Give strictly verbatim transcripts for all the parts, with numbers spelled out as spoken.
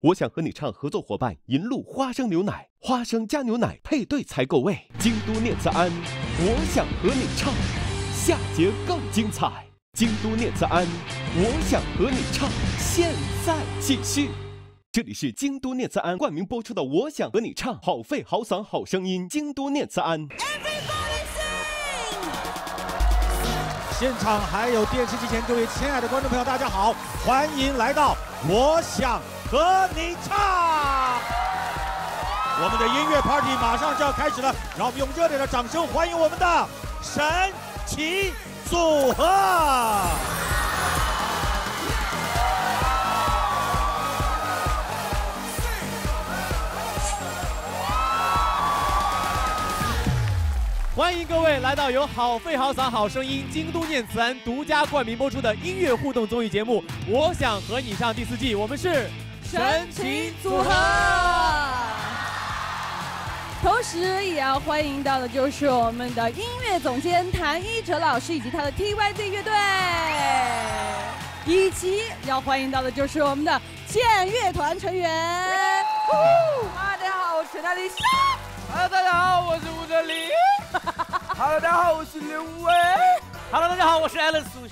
我想和你唱合作伙伴银鹭花生牛奶，花生加牛奶配对才够味。京都念慈庵，我想和你唱，下节更精彩。京都念慈庵，我想和你唱，现在继续。这里是京都念慈庵冠名播出的《我想和你唱》，好肺好嗓好声音，京都念慈庵。 现场还有电视机前各位亲爱的观众朋友，大家好，欢迎来到《我想和你唱》。我们的音乐 party 马上就要开始了，让我们用热烈的掌声欢迎我们的神奇组合。 欢迎各位来到由好肺好嗓好声音京都念慈庵独家冠名播出的音乐互动综艺节目《我想和你唱》第四季，我们是神奇组合。同时也要欢迎到的就是我们的音乐总监谭一哲老师以及他的 T Y Z 乐队，以及要欢迎到的就是我们的剑乐团成员。 大家好，我是陈大力。 Hello， 大家好，我是吴哲林。 Hello， 大家好，我是刘伟。 Hello， 大家好，我是 Alan 苏。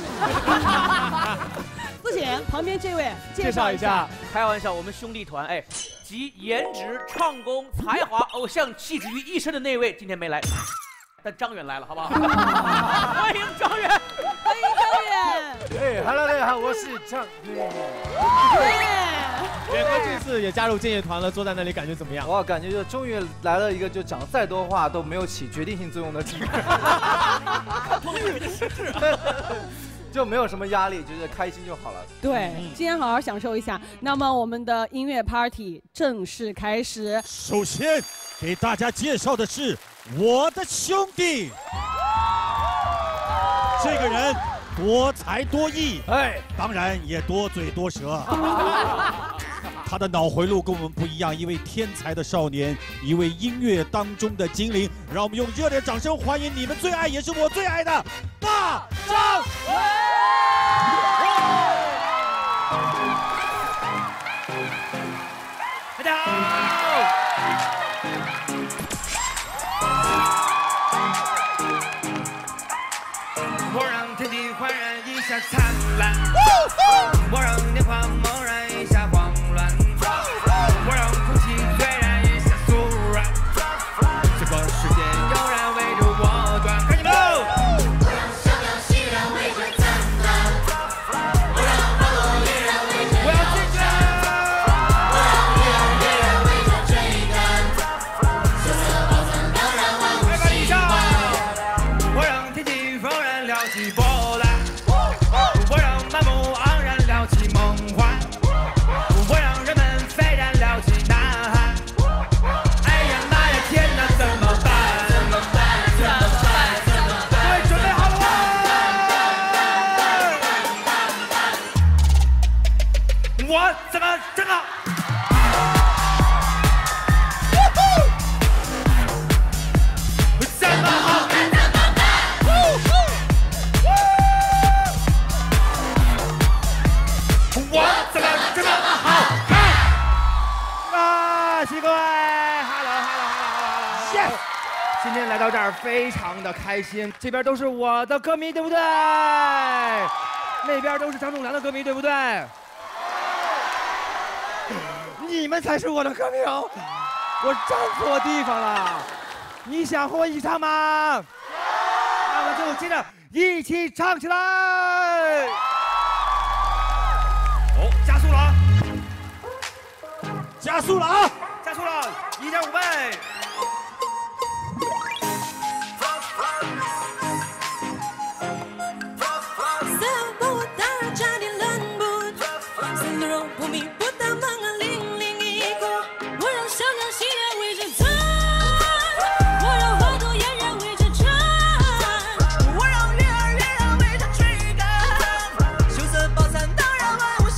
不行，旁边这位介绍一下。 开玩笑，我们兄弟团，哎，集颜值、唱功、才华、偶像气质于一身的那位今天没来，但张远来了，好不好？欢迎张远， 欢迎张远。 哎 ，Hello， 大家好，我是张远。远哥这次也加入剑乐团了，坐在那里感觉怎么样？ 哇，感觉就终于来了一个就讲再多话都没有起决定性作用的机会，就没有什么压力，就是开心就好了。 对，今天好好享受一下。那么我们的音乐 party 正式开始。 首先给大家介绍的是我的兄弟，这个人多才多艺，哎，当然也多嘴多舌。他的脑回路跟我们不一样，一位天才的少年，一位音乐当中的精灵。让我们用热烈掌声欢迎你们最爱也是我最爱的大张伟！ 大家好。我让天地焕然一下灿烂，我让年华猛然一下慌乱，我让空气醉然一下酥软，这个世界悠然围着我转，看你们！我让小鸟熙然围着灿烂，我让花朵依然围着摇滚，我让月儿依然围着追赶，羞涩宝藏当然万物喜欢，我让天气风然撩起波澜，我让满目盎然撩起梦幻，我让人们沸然撩起呐喊。哎呀妈呀天哪，怎么办？怎么办？怎么办？怎么办？各位准备好了吗？我怎么真好？怎么好看？怎么办？我怎么这么好看？ 啊，谢谢各位 ，Hello Hello Hello Hello， Yes， 今天来到这儿非常的开心，这边都是我的歌迷，对不对？那边都是张栋梁的歌迷，对不对？你们才是我的歌迷哦！我站错地方了，你想和我一起唱吗？那么就接着一起唱起来！哦，加速了啊！ 加速了啊！ 加速了，一点五倍。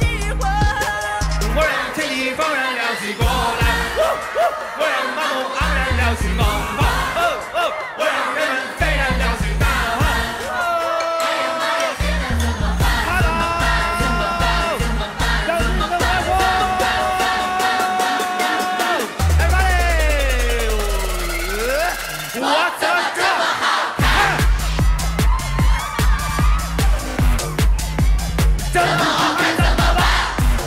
我让天地风然撩起波澜，我让满目盎我怎么这么好看？这么好看怎么办？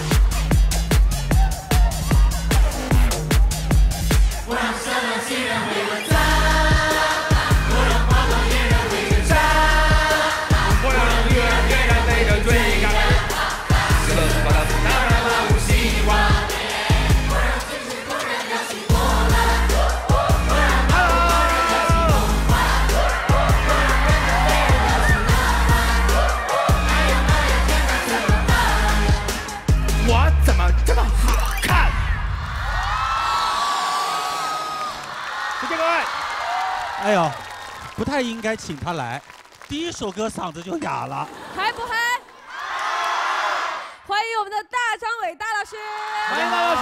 我让所有新人为我赞，我让花朵嫣然为我绽，我让月亮嫣然为我追赶。是的，我的当然万物希望。我让天使突然亮起波澜，我让花朵嫣然起梦幻，我让人人为我摇起呐喊。哎呀妈呀，天哪怎么办？我怎么这么好看？谢谢各位。 哎呦，不太应该请他来，第一首歌嗓子就哑了。 嗨不嗨？欢迎我们的大张伟大老师， 欢迎大老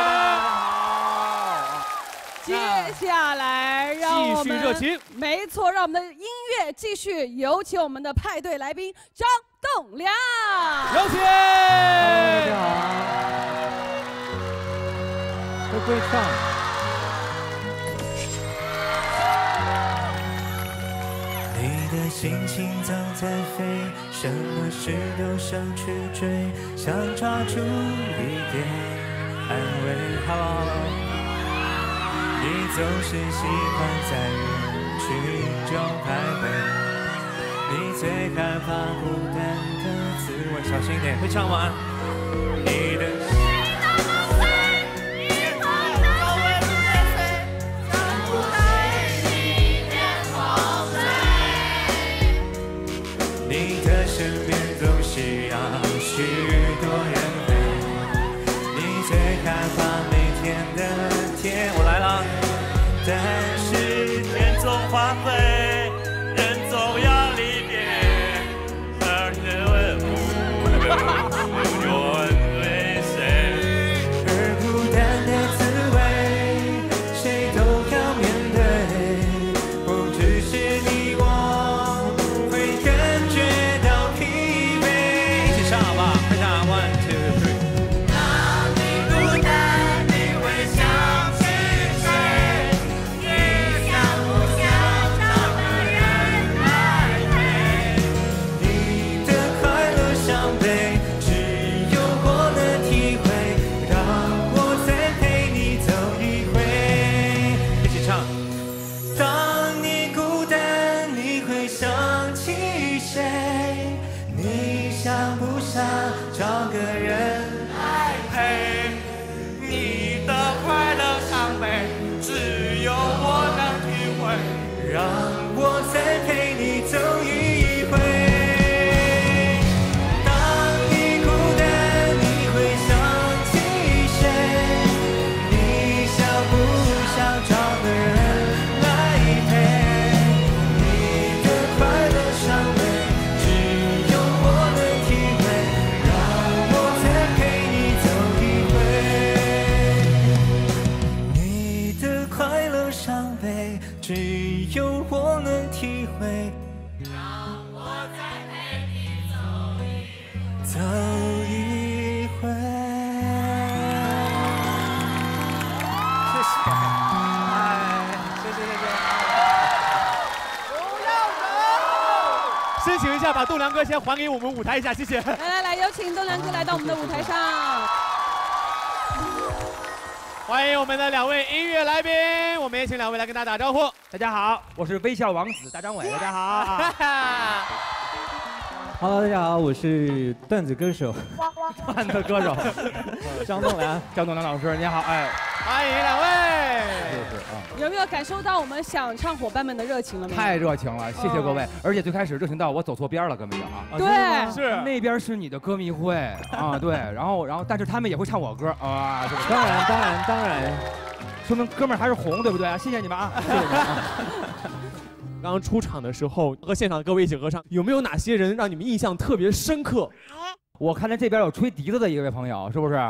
师。 接下来让我们继续热情， 没错，让我们的音乐继续，有请我们的派对来宾张栋梁， 有请。 大家好，会不会唱？ 你的心情总在飞，什么事都想去追，想抓住一点安慰。Hello， 你总是喜欢在人群中徘徊，你最害怕孤单的滋味。小心一点，会唱吗？你的。你的身边总是要许多人陪，你最害怕每天的天。我来了，但是天总花费，人总要离别，而人问无论为谁，而孤单的滋味，谁都要面对，不只是你我。找个人来陪，你的快乐伤悲，只有我能体会。让我再陪你走一回。当你孤单，你会想起谁？你想不想找个人来陪？你的快乐伤悲，只有我能体会。只有我能体会，让我再陪你走一走一回。谢谢，哎，谢谢谢谢。 不要走！申请一下，把栋梁哥先还给我们舞台一下，谢谢。 来来来，有请栋梁哥来到我们的舞台上。 欢迎我们的两位音乐来宾，我们也请两位来跟大家打招呼。 大家好，我是微笑王子大张伟。大家好。Hello， 大家好，我是段子歌手，段子歌手张栋梁，张栋梁老师，你好，哎， 欢迎两位。 就是啊， 有没有感受到我们想唱伙伴们的热情了没有？ 太热情了，谢谢各位。而且最开始热情到我走错边了，根本就啊。 对， 是那边是你的歌迷会啊，对，然后然后但是他们也会唱我歌啊，是不是？ 当然当然当然， 说明哥们儿还是红，对不对？谢谢你们啊，谢谢你们啊。 刚刚出场的时候和现场各位一起合唱，有没有哪些人让你们印象特别深刻？ 我看见这边有吹笛子的一位朋友，是不是？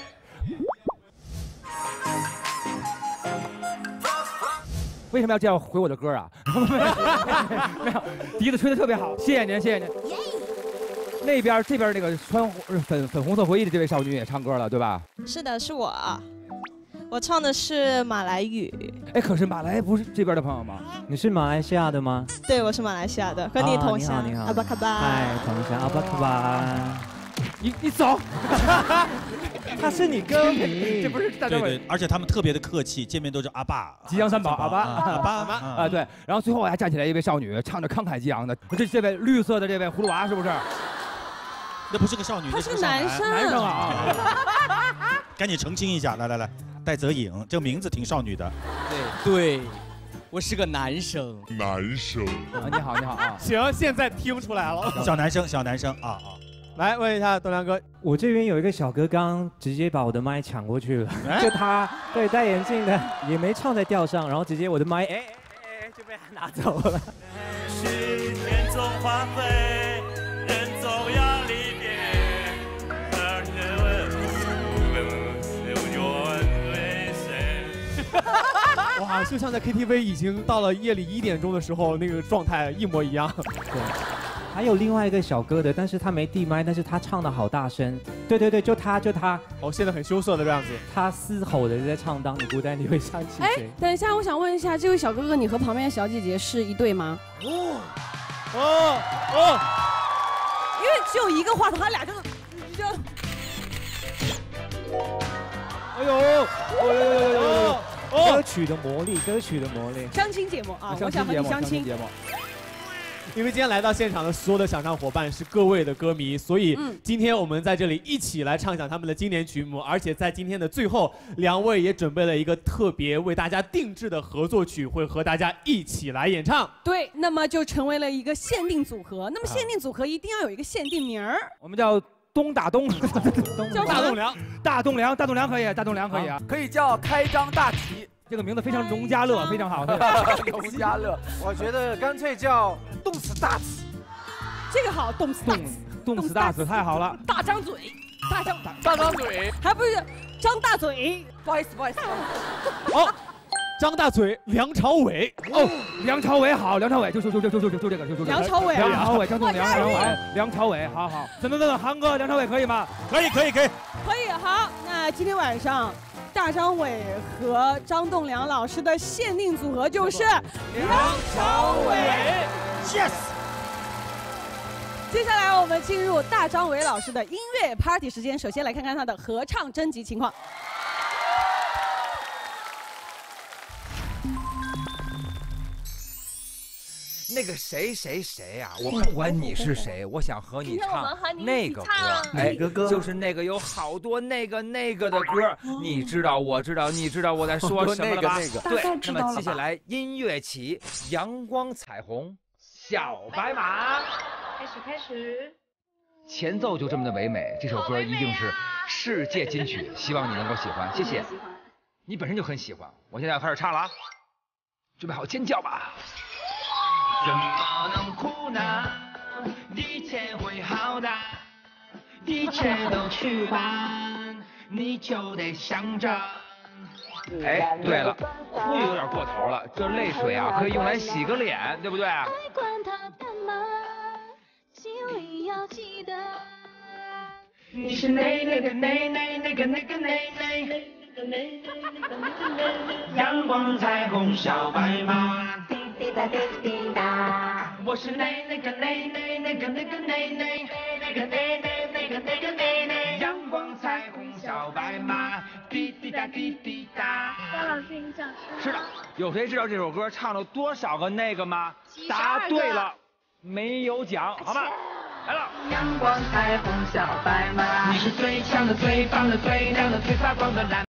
为什么要这样回我的歌啊？没有，笛子吹得特别好，谢谢您，谢谢您。那边这边那个穿粉粉红色回忆的这位少女也唱歌了，对吧？ 是的，是我。 我唱的是马来语。 哎，可是马来不是这边的朋友吗？ 你是马来西亚的吗？ 对，我是马来西亚的，和你同乡。 啊、你好，你好。 阿巴卡巴。 嗨，同乡阿巴卡巴。 你你走。 他是你歌迷， 这不是大张伟。 对对，而且他们特别的客气，见面都是阿爸。 吉祥三宝，阿爸阿爸阿爸啊，对。然后最后还站起来一位少女，唱着慷慨激昂的。这这位绿色的这位葫芦娃是不是？ 那不是个少女， 他是男生， 男生啊！ 赶紧澄清一下，来来来，戴泽颖，这个名字挺少女的。 对对，我是个男生。 男生啊，你好，你好啊！ 行，现在听出来了， 小男生，小男生啊啊！ 来问一下栋梁哥， 我这边有一个小哥刚直接把我的麦抢过去了，就他对戴眼镜的也没唱在调上，然后直接我的麦哎哎哎就被他拿走了。 人总花费，人总要离别，而哇，就像在 K T V 已经到了夜里一点钟的时候，那个状态一模一样。 对。还有另外一个小哥的，但是他没递麦，但是他唱的好大声。对对对，就他就他。 哦，现在很羞涩的这样子。 他嘶吼的在唱《当你孤单》，你会想起谁？ 哎，等一下，我想问一下，这位小哥哥，你和旁边的小姐姐是一对吗？ 哦哦哦！ 因为只有一个话筒，他俩就是就。 哎呦！哎呦呦呦呦！歌曲的魔力，歌曲的魔力。 相亲节目啊，我想和你相亲。 因为今天来到现场的所有的想唱伙伴是各位的歌迷，所以今天我们在这里一起来唱响他们的经典曲目，而且在今天的最后，两位也准备了一个特别为大家定制的合作曲，会和大家一起来演唱。 对，那么就成为了一个限定组合。那么限定组合一定要有一个限定名儿， 我们叫东打东， 叫大栋梁， 大栋梁，大栋梁可以，大栋梁可以啊， 可以叫开张大吉。 这个名字非常农家乐，非常好。 农家乐，我觉得干脆叫动词大词。 这个好，动词大词， 动词大词太好了。 大张嘴，大张大张嘴， 还不是张大嘴？不好意思，不好意思。 哦，张大嘴，梁朝伟。 哦，梁朝伟好，梁朝伟就就就就就就就这个，就就梁朝伟， 梁朝伟，张栋梁，梁朝伟，梁朝伟，好好。等等等等，韩哥，梁朝伟可以吗？ 可以，可以，可以。 可以，好，那今天晚上。大张伟和张栋梁老师的限定组合就是梁朝伟 ，yes。 接下来我们进入大张伟老师的音乐 party 时间，首先来看看他的合唱征集情况。 那个谁谁谁呀、啊，我不管你是谁，我想和你唱那个歌， 哪个歌？ 就是那个有好多那个那个的歌，你知道，我知道，你知道我在说什么了吧？ 那个那个、 对，那么接下来音乐起，阳光彩虹，小白马， 开始开始， 前奏就这么的唯美，这首歌一定是世界金曲，希望你能够喜欢，谢谢。你本身就很喜欢，我现在要开始唱了啊，准备好尖叫吧。 怎么能哭呢？一切会好的，一切都去吧，你就得想着。 哎，对了，哭有点过头了，这泪水啊可以用来洗个脸，对不对？ 管他干嘛，心里要记得。 你是那那个那那那个那个那那那个那那个那阳光彩虹小白马。滴答滴滴答，我是那那个那那那个那个那那那个那那那个那个那那阳光彩虹小白马，滴滴答滴滴答。 张老师，你想是的，有谁知道这首歌唱了多少个那个吗？答对了，没有奖，好吧？来了。 阳光彩虹小白马，你是最强的、最棒的、最亮的、最发光的蓝。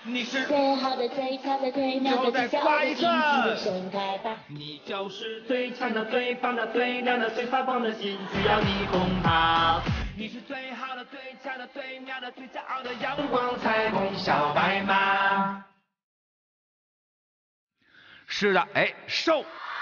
你是最好的、最强的、最妙的、最骄傲的、最盛开吧。 你就是最强的、最棒的、最亮的、最发光的星，只要你攻跑。你是最好的、最强的、最妙的、最骄傲的阳光彩虹小白马。 是的，哎，瘦。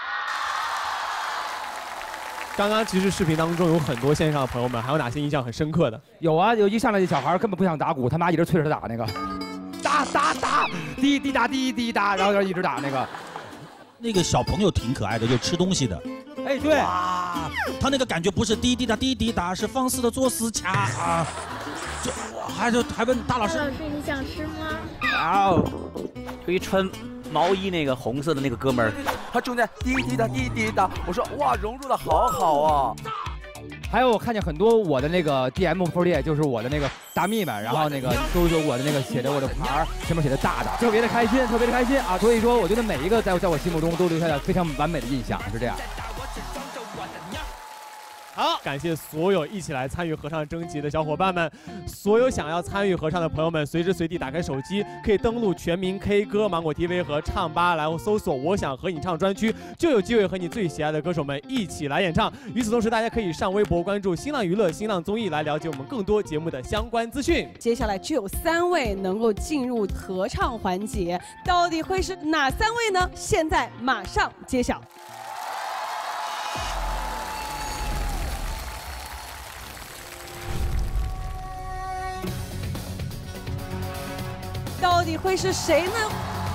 刚刚其实视频当中有很多线上的朋友们，还有哪些印象很深刻的？ 有啊，有一上来的小孩根本不想打鼓，他妈一直催着他打那个，打打打，滴滴答滴滴答，然后一直打那个。 那个小朋友挺可爱的，就吃东西的。 哎，对， 哇，他那个感觉不是滴滴答滴滴答，是放肆的做死卡啊！就还就还问大老师， 对，你想吃吗？ 哦，可以穿毛衣那个红色的那个哥们儿，他正在滴滴答滴滴答，我说哇，融入的好好啊。 还有我看见很多我的那个 D M 四列，就是我的那个大蜜们，然后那个都有我的那个写着我的牌儿，上面写的大大，特别的开心，特别的开心啊！所以说，我觉得每一个在在我心目中都留下了非常完美的印象，是这样。 好，感谢所有一起来参与合唱征集的小伙伴们，所有想要参与合唱的朋友们，随时随地打开手机，可以登录全民 K 歌芒果 T V 和唱吧，然后搜索"我想和你唱"专区，就有机会和你最喜爱的歌手们一起来演唱。与此同时，大家可以上微博关注新浪娱乐、新浪综艺，来了解我们更多节目的相关资讯。 接下来只有三位能够进入合唱环节，到底会是哪三位呢？现在马上揭晓。到底会是谁呢？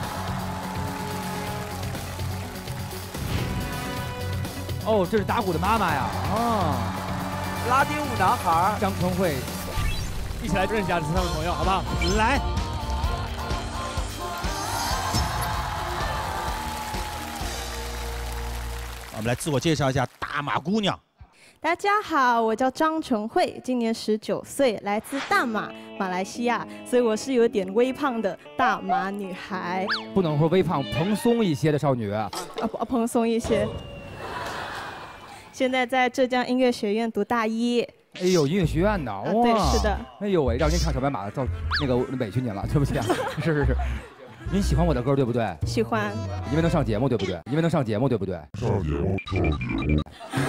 哦，这是打鼓的妈妈呀！哦， 拉丁舞男孩张春慧， 一起来认识一下这三位朋友，好不好？ 来，我们来自我介绍一下大马姑娘。 大家好，我叫张纯慧，今年十九岁，来自大马，马来西亚，所以我是有点微胖的大马女孩。 不能说微胖，蓬松一些的少女。啊， 蓬松一些。现在在浙江音乐学院读大一。 哎呦，音乐学院的，哇， 啊、对，是的。 哎呦喂，让您唱小白马，造那个委屈您了，对不起啊。是是是，您喜欢我的歌对不对？ 喜欢。 因为能上节目对不对？因为能上节目对不对？上节目，上节目。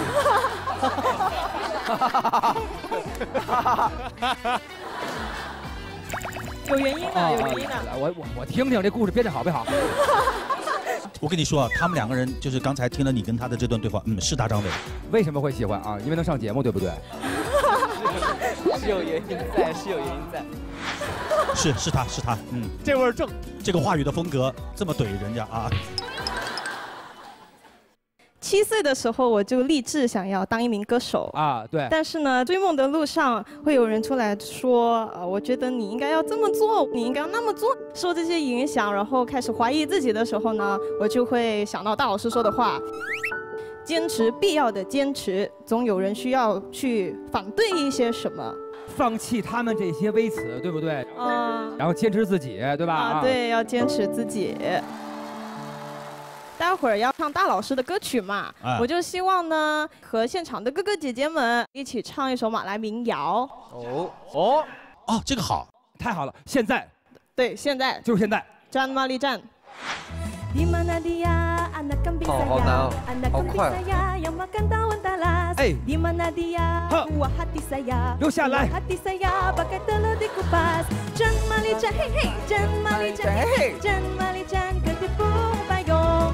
有原因的，有原因的。 我我我听听这故事编得好不好？ 我跟你说啊，他们两个人就是刚才听了你跟他的这段对话，嗯，是大张伟。 为什么会喜欢啊？因为能上节目，对不对？ 是有原因在，是有原因在。 是是他是他，嗯， 这味儿正。 这个话语的风格这么怼人家啊。 七岁的时候，我就立志想要当一名歌手啊，对。 但是呢，追梦的路上会有人出来说，呃，我觉得你应该要这么做，你应该要那么做，受这些影响，然后开始怀疑自己的时候呢，我就会想到大老师说的话：坚持必要的坚持，总有人需要去反对一些什么。 放弃他们这些微词，对不对？ 啊。 然后坚持自己，对吧？ 啊，对，要坚持自己。待会儿要唱大老师的歌曲嘛，啊、我就希望呢和现场的哥哥姐姐们一起唱一首马来民谣。 哦哦哦，这个好， 太好了！现在， 对，现在就是现在。 战玛丽战。 好好难哦，好快。 哎，留下来。 战玛丽战，嘿嘿，战玛丽战，嘿嘿，战玛丽战，根本不白用。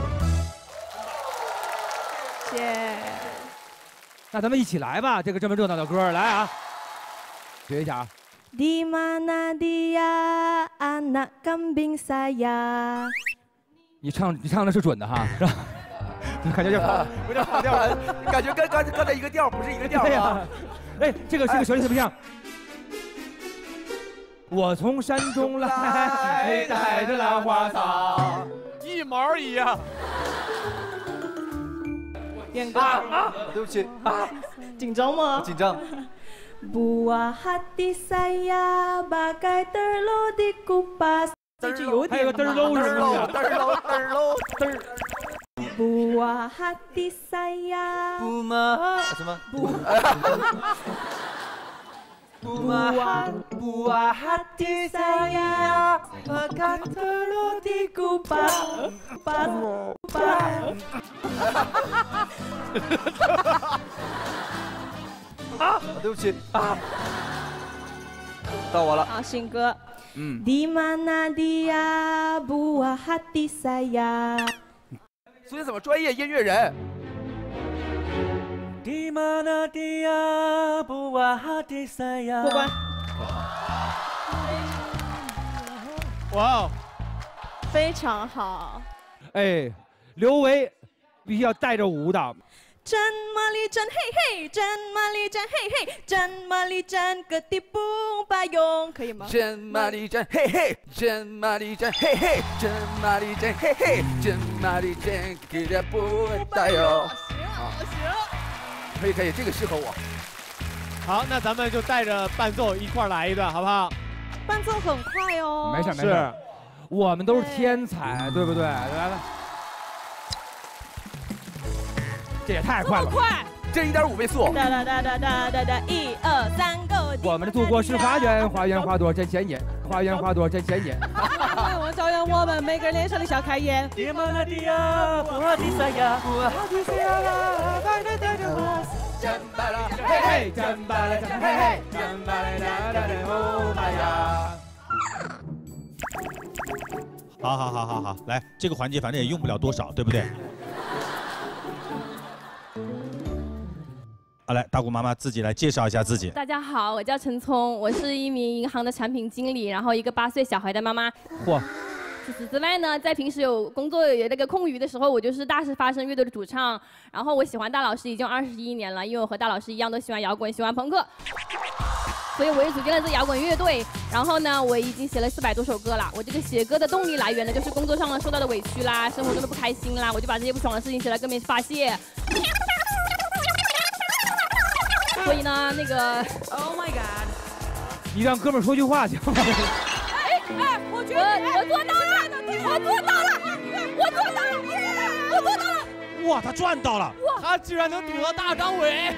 谢谢。 那咱们一起来吧，这个这么热闹的歌，来啊，学一下啊。 Di mana dia anak kambing saya？ 你唱你唱的是准的哈，是吧？感觉就有点跑调了，感觉跟刚刚才一个调不是一个调啊。 哎，这个这个旋律怎么样？我从山中来，带着兰花草， 一毛一样。 变歌啊！ 对不起啊， 紧张吗？ 紧张。 Buah hati saya bagai terlalu dikupas。这句有点。 还有个嘚喽是吗？嘚喽嘚喽嘚。 Buah hati saya。 不吗？什么？不。 buah buah hati saya maka terlalu dikubah kubah。 啊，对不起啊，到我了。 好，信哥。 嗯。 Di mana dia buah hati saya？ 所以怎么专业音乐人？ Di mana dia buah hati saya？ 过关。 哇哦， 非常好。 哎，刘维必须要带着舞蹈。 真玛丽真嘿嘿，真玛丽真嘿嘿，真玛丽真个地不把用，可以吗？ 真玛丽真嘿嘿，真玛丽真嘿嘿，真玛丽真嘿嘿，真玛丽真给的不带有。 行行， 可以可以，这个适合我。 好，那咱们就带着伴奏一块儿来一段，好不好？ 伴奏很快哦。 没事没事，我们都是天才，对不对？来来。 这也太快了， 快！ 这一点五倍速。 哒哒哒哒哒哒哒，一二三，Go！ 我们的祖国是花园，花园花朵真鲜艳，花园花朵真鲜艳。 为我照亮我们每个人脸上的小开颜。 Di mana dia buah hati saya？ buah hati saya， 真巴拉嘿嘿，真巴拉真嘿嘿，真巴拉哒哒哒哦妈呀！ 好好好好好，来这个环节反正也用不了多少，对不对？好，来大姑妈妈自己来介绍一下自己。 大家好，我叫陈聪，我是一名银行的产品经理，然后一个八岁小孩的妈妈。 嚯！ 除此之外呢，在平时有工作有那个空余的时候，我就是大事发生乐队的主唱。然后我喜欢大老师已经二十一年了，因为我和大老师一样都喜欢摇滚，喜欢朋克。 所以我也组建了这摇滚乐队，然后呢，我已经写了四百多首歌了。我这个写歌的动力来源呢，就是工作上呢受到的委屈啦，生活中的不开心啦，我就把这些不爽的事情写来跟别人发泄。所以呢，那个 ，Oh my God， 你让哥们儿说句话行吗？ 哎哎，我觉得我做到了，我做到了，我做到了，我做到了。 哇，他赚到了！ 哇，他居然能顶到大张伟。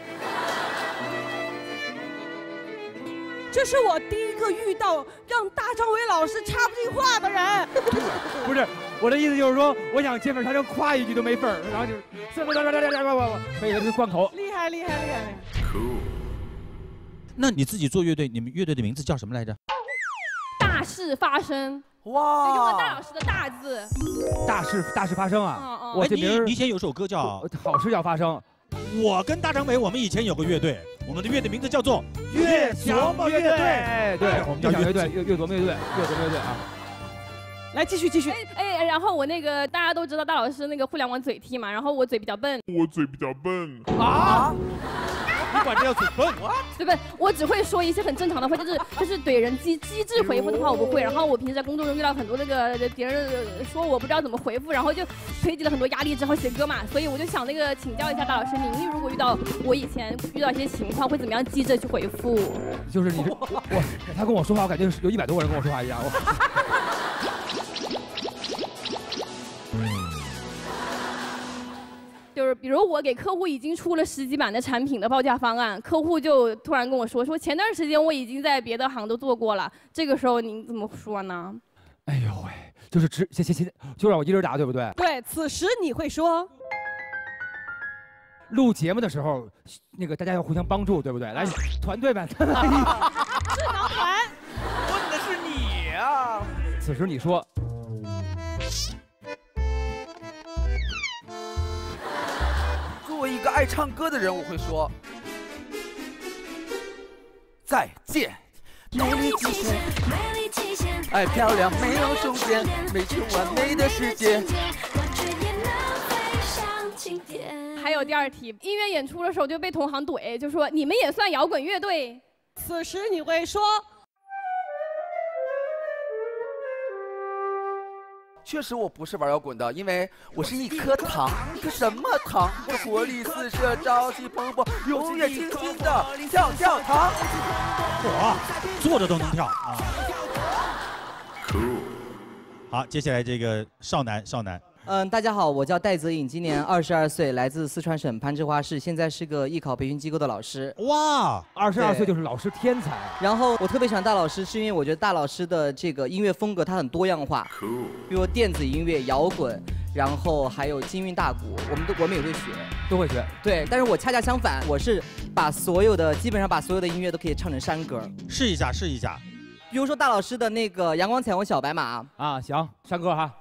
这是我第一个遇到让大张伟老师插不进话的人。 不是，我的意思就是说，我想见面他就夸一句都没份儿，然后就是可以贯口。 厉害厉害厉害！ Cool。那你自己做乐队，你们乐队的名字叫什么来着？ 大事发生。 哇！ 就用了大老师的大字。 大事大事发生啊！ 嗯嗯。 我这名你以前有首歌叫 《好事要发生》。 我跟大张伟，我们以前有个乐队，我们的乐队名字叫做乐小乐队。 哎，对，我们叫乐队，乐乐琢磨乐队，乐琢磨乐队啊。 来，继续继续。 哎哎，然后我那个大家都知道大老师那个互联网嘴替嘛，然后我嘴比较笨。 我嘴比较笨。 啊？ 你管这叫嘴笨？ 对不对？我只会说一些很正常的话，就是就是怼人机机智回复的话我不会。然后我平时在工作中遇到很多那个别人说我不知道怎么回复，然后就推挤了很多压力，只好写歌嘛。所以我就想那个请教一下大老师，您如果遇到我以前遇到一些情况，会怎么样机智去回复？ 就是你，我他跟我说话，我感觉有一百多个人跟我说话一样。 就是比如我给客户已经出了十几版的产品的报价方案，客户就突然跟我说说前段时间我已经在别的行都做过了，这个时候您怎么说呢？ 哎呦喂，就是直先先先就让我一人答，对不对？ 对，此时你会说， 录节目的时候，那个大家要互相帮助，对不对？来，团队们，智囊团， 问的是你啊。 此时你说。 作为一个爱唱歌的人，我会说再见。美丽极限，美丽极限，爱漂亮没有终点，没有完美的世界。 还有第二题，音乐演出的时候就被同行怼，就说你们也算摇滚乐队。 此时你会说。 确实我不是玩摇滚的，因为我是一颗糖，一颗什么糖？我活力四射，朝气蓬勃，永远轻轻的跳跳糖。 哇，坐着都能跳啊！好，接下来这个少男少男， 嗯，大家好，我叫戴泽颖，今年二十二岁，来自四川省攀枝花市，现在是个艺考培训机构的老师。 哇，二十二岁就是老师天才。 然后我特别喜欢大老师，是因为我觉得大老师的这个音乐风格它很多样化，比如电子音乐、摇滚，然后还有京韵大鼓，我们都我们也会学， 都会学。 对，但是我恰恰相反，我是把所有的基本上把所有的音乐都可以唱成山歌。 试一下，试一下。 比如说大老师的那个《阳光彩虹小白马》 啊，行，山歌哈。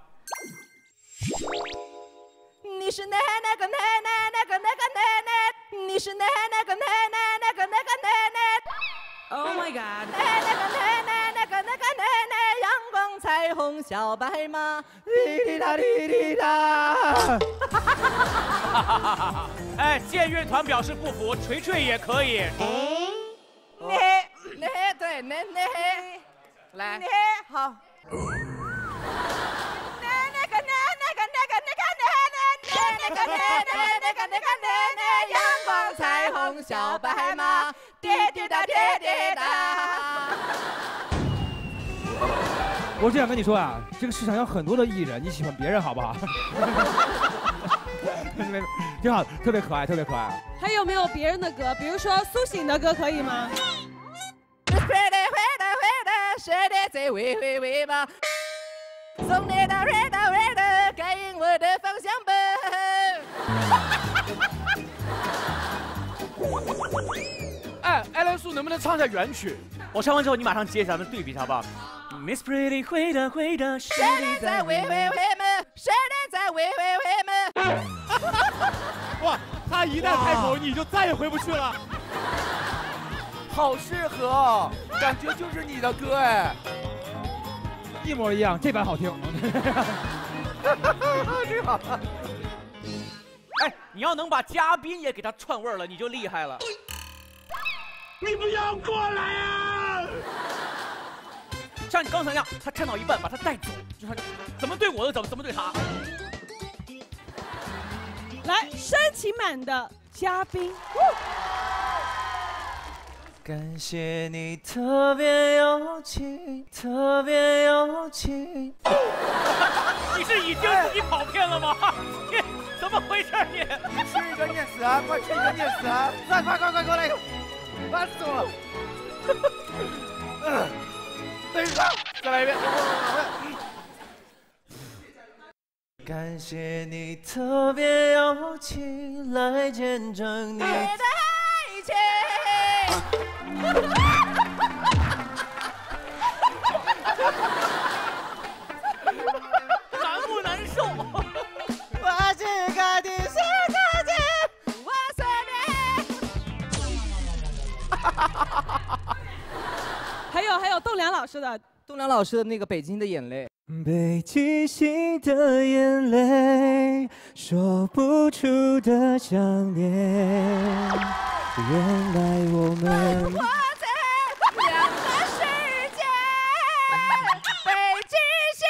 你是那那个那那那个那个那那，你是那那个那那那个那个那那。Oh my god！ 那那个那那那个那个那那，阳光彩虹小白马，滴滴答滴滴答。 哎，县乐团表示不服，锤锤也可以。 那那对那那，来，好。那个那那那个那个那那阳光彩虹小白马，滴滴答滴滴答。 我这样跟你说啊，这个市场有很多的艺人，你喜欢别人好不好？挺好，特别可爱，特别可爱。 还有没有别人的歌？比如说苏醒的歌可以吗？ 会的会的会的，是的最会会会吧。送你的会的会的，该引我的方向奔。 哎，艾伦苏能不能唱一下原曲？我唱完之后，你马上接咱们对比一下好不好 ？Miss Pretty 会的会的， 谁的在喂喂喂们？谁的在喂喂喂们？ 哇，他一旦开口，你就再也回不去了。 好适合，感觉就是你的歌哎。 一模一样，这版好听。 这好。 哎，你要能把嘉宾也给他串味儿了，你就厉害了。 你不要过来啊！ 像你刚才那样，他唱到一半把他带走，就他怎么对我的怎么怎么对他。 来，深情版的嘉宾。 感谢你特别有情，特别有情。 你是已经自己跑偏了吗？你怎么回事你？ 吃一个念死啊！快吃一个念死啊！快快快快过来！烦死我了！嗯，等一下，再来一遍。 感谢你特别有情，来见证你的爱情。 难不难受？ 我是个的是自己，我随便。 还有还有栋梁老师的， 栋梁老师的那个《北京的眼泪》。 北极星的眼泪，说不出的想念。原来我们活在两个世界，北极星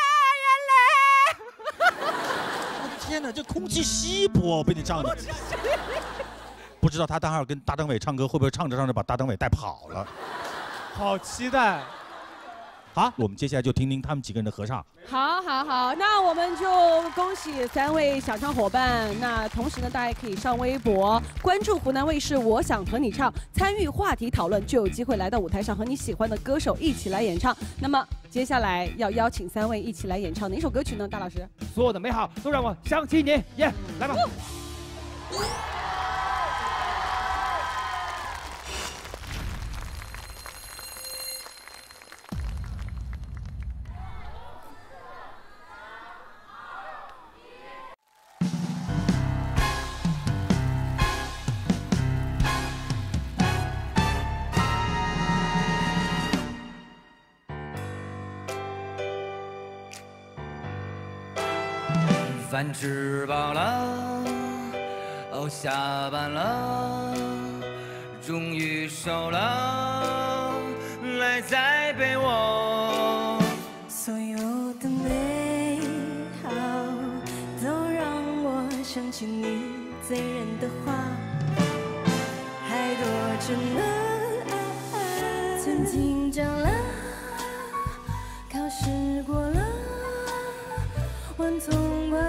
的眼泪。 我的天哪，这空气稀薄，被你唱的。不知道他待会儿跟大张伟唱歌会不会唱着唱着把大张伟带跑了？ 好期待。 好，我们接下来就听听他们几个人的合唱。 好，好，好，那我们就恭喜三位想唱伙伴。那同时呢，大家可以上微博关注湖南卫视《我想和你唱》，参与话题讨论，就有机会来到舞台上和你喜欢的歌手一起来演唱。那么接下来要邀请三位一起来演唱哪首歌曲呢？大老师， 所有的美好都让我想起你，耶、yeah, ，来吧。 饭吃饱了，哦，下班了，终于瘦了，赖在被窝。 所有的美好都让我想起你醉人的话，还躲着呢，曾经长了，考试过了，顽童过了。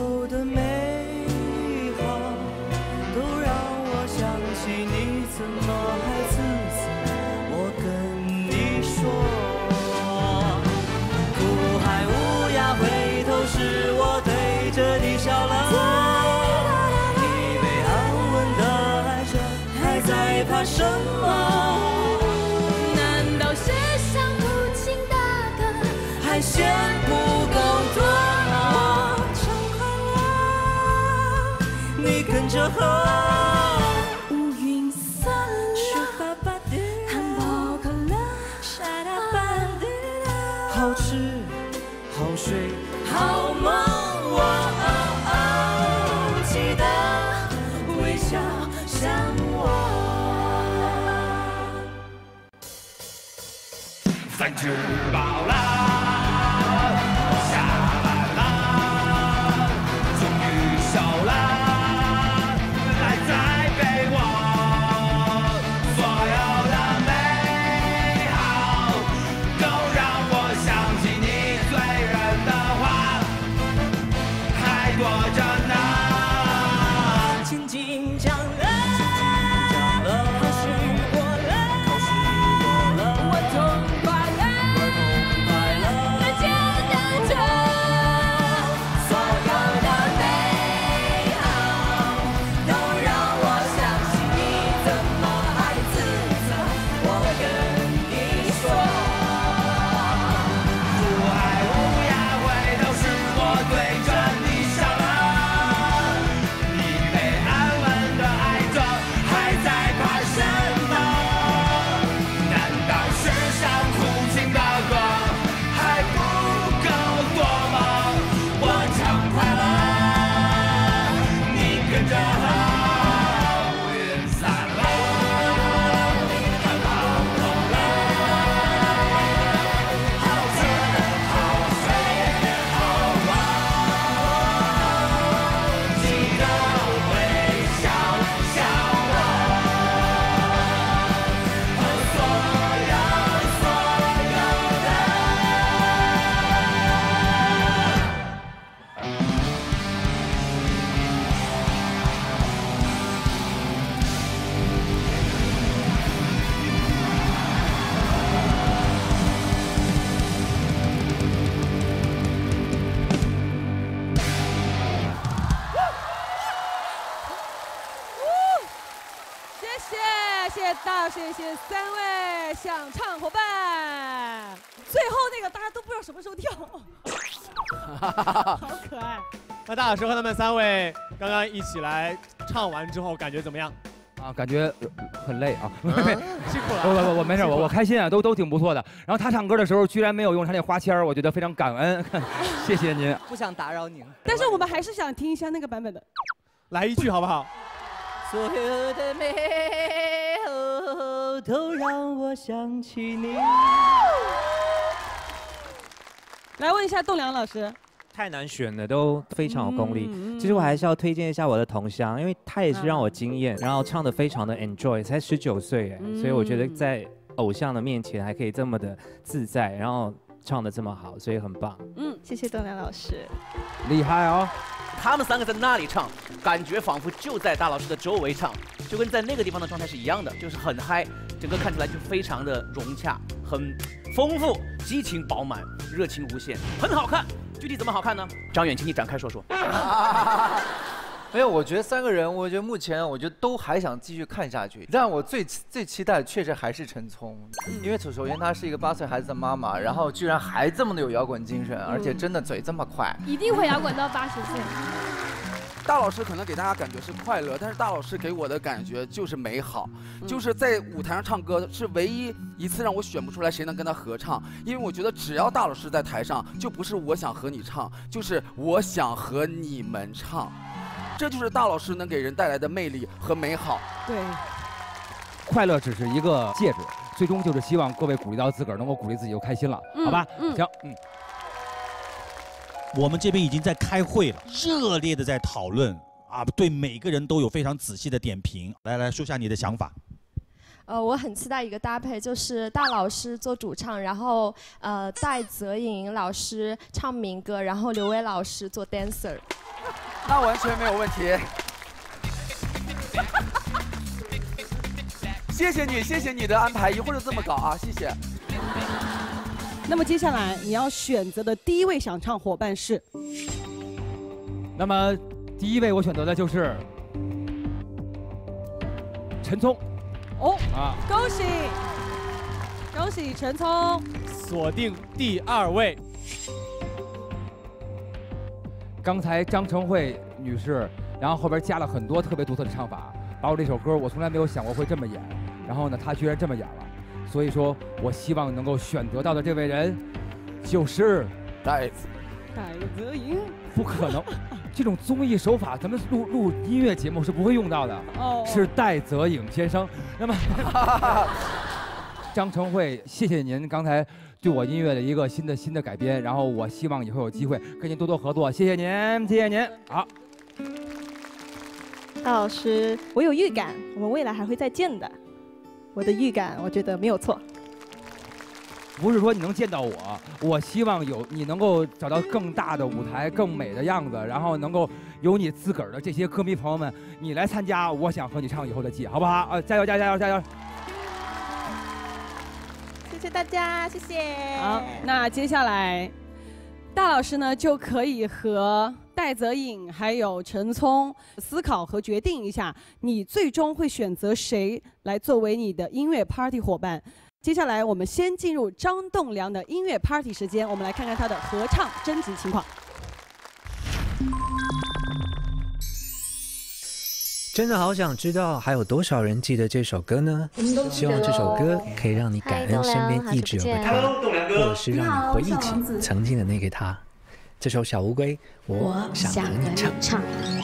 有的美好，都让我想起你怎么还自私。我跟你说，苦海无涯，回头时我对着你笑了。你被安稳的爱着，还在怕什么？难道世上无情的歌还嫌不够多？你跟着和乌云散了，汉堡可乐，好吃好睡好梦，我记得微笑向我。 饭吃饱了，下班了，终于笑了。 大谢谢三位想唱伙伴，最后那个大家都不知道什么时候跳，好可爱。 那大老师和他们三位刚刚一起来唱完之后，感觉怎么样？ 啊，感觉很累啊， 辛苦了。 不不不，我没事，我我开心啊，都都挺不错的。然后他唱歌的时候居然没有用他那花签儿，我觉得非常感恩，谢谢您。 不想打扰您， 但是我们还是想听一下那个版本的， 来一句好不好？ 所有的美好都让我想起你。 来问一下栋梁老师。 太难选了，都非常有功力。嗯、其实我还是要推荐一下我的同乡，因为他也是让我惊艳，然后唱得非常的 enjoy， 才十九岁哎，嗯、所以我觉得在偶像的面前还可以这么的自在，然后唱得这么好，所以很棒。 嗯，谢谢栋梁老师， 厉害哦。 他们三个在那里唱，感觉仿佛就在大老师的周围唱，就跟在那个地方的状态是一样的，就是很嗨，整个看出来就非常的融洽，很丰富，激情饱满，热情无限，很好看。具体怎么好看呢？张远，请你展开说说。 没有，我觉得三个人，我觉得目前我觉得都还想继续看下去。但我最最期待的确实还是陈聪，因为首先她是一个八岁孩子的妈妈，然后居然还这么的有摇滚精神，而且真的嘴这么快， 一定会摇滚到八十岁。 大老师可能给大家感觉是快乐，但是大老师给我的感觉就是美好，嗯、就是在舞台上唱歌是唯一一次让我选不出来谁能跟他合唱，因为我觉得只要大老师在台上，就不是我想和你唱，就是我想和你们唱，这就是大老师能给人带来的魅力和美好。 对， 快乐只是一个介质，最终就是希望各位鼓励到自个儿，能够鼓励自己就开心了，嗯、好吧？嗯、行，嗯。 我们这边已经在开会了，热烈的在讨论啊，对每个人都有非常仔细的点评。来来说下你的想法。 呃，我很期待一个搭配，就是大老师做主唱，然后呃戴泽颖老师唱民歌，然后刘伟老师做 dancer。 那完全没有问题。谢谢你，谢谢你的安排，一会儿就这么搞啊，谢谢。 那么接下来你要选择的第一位想唱伙伴是？ 那么第一位我选择的就是陈聪。 哦， 啊， 恭喜，恭喜陈聪， 锁定第二位。 刚才张成慧女士，然后后边加了很多特别独特的唱法，把我这首歌我从来没有想过会这么演，然后呢，她居然这么演了，所以说我希望能够选择到的这位人，就是戴戴泽颖。 不可能，这种综艺手法咱们录录音乐节目是不会用到的， 哦， 是戴泽颖先生。那么，张成慧，谢谢您刚才对我音乐的一个新的新的改编，然后我希望以后有机会跟您多多合作，谢谢您，谢谢您。好， 大老师，我有预感，我们未来还会再见的。我的预感，我觉得没有错。 不是说你能见到我，我希望有你能够找到更大的舞台、更美的样子，然后能够有你自个儿的这些歌迷朋友们，你来参加。我想和你唱以后的季，好不好？啊，加油，加油，加油，加油！ 谢谢大家，谢谢。 好，那接下来大老师呢就可以和戴泽颖还有陈聪思考和决定一下，你最终会选择谁来作为你的音乐 party 伙伴。接下来我们先进入张栋梁的音乐 party 时间，我们来看看他的合唱征集情况。 真的好想知道还有多少人记得这首歌呢？希望这首歌可以让你感恩身边一直有个他，或者是让你回忆起曾经的那个他。这首《小乌龟》，我想和你唱。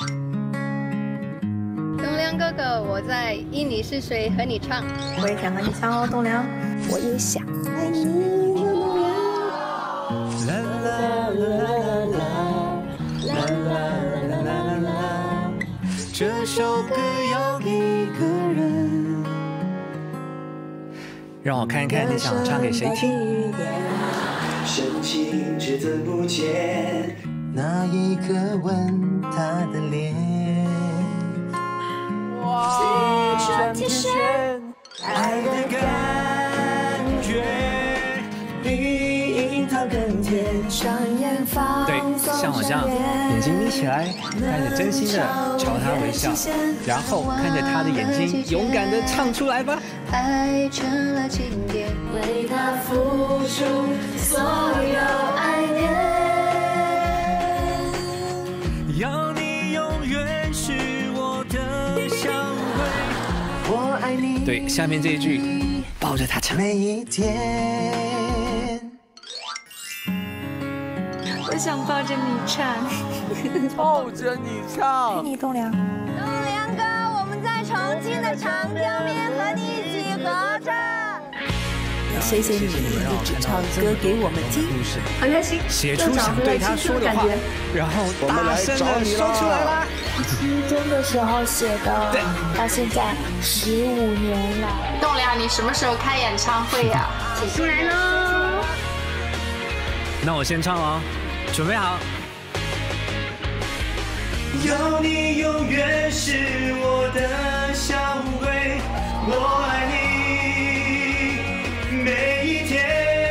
栋梁哥哥，我在印尼是谁和你唱？ 我也想和你唱哦，栋梁。我也想爱你，栋梁。啦啦啦啦啦啦啦啦啦啦。这首歌要给一个人。 让我看看你想唱给谁听。 深情只增不减，那一刻吻他的脸。 哇，天选爱的感觉，比樱桃更甜。 对，像我这样，眼睛眯起来，带着真心的朝他微笑，然后看着他的眼睛，勇敢的唱出来吧。 爱成了经典，为他付出所有爱恋。 要你永远是我的香味，我爱你。 对，下面这一句，抱着他唱。 每一天。 我想抱着你唱， 抱着你唱。 陪你栋梁。 栋梁哥，我们在重庆的长江边和你一起合唱。 谢谢你一直唱歌给我们听， 很开心。写出想对他说的话，然后大声的说出来吧。 初中的时候写的，到现在十五年了。 栋梁，你什么时候开演唱会呀？请出来喽！ 那我先唱了，准备好。 有你永远是我的小乌龟，我爱你每一天。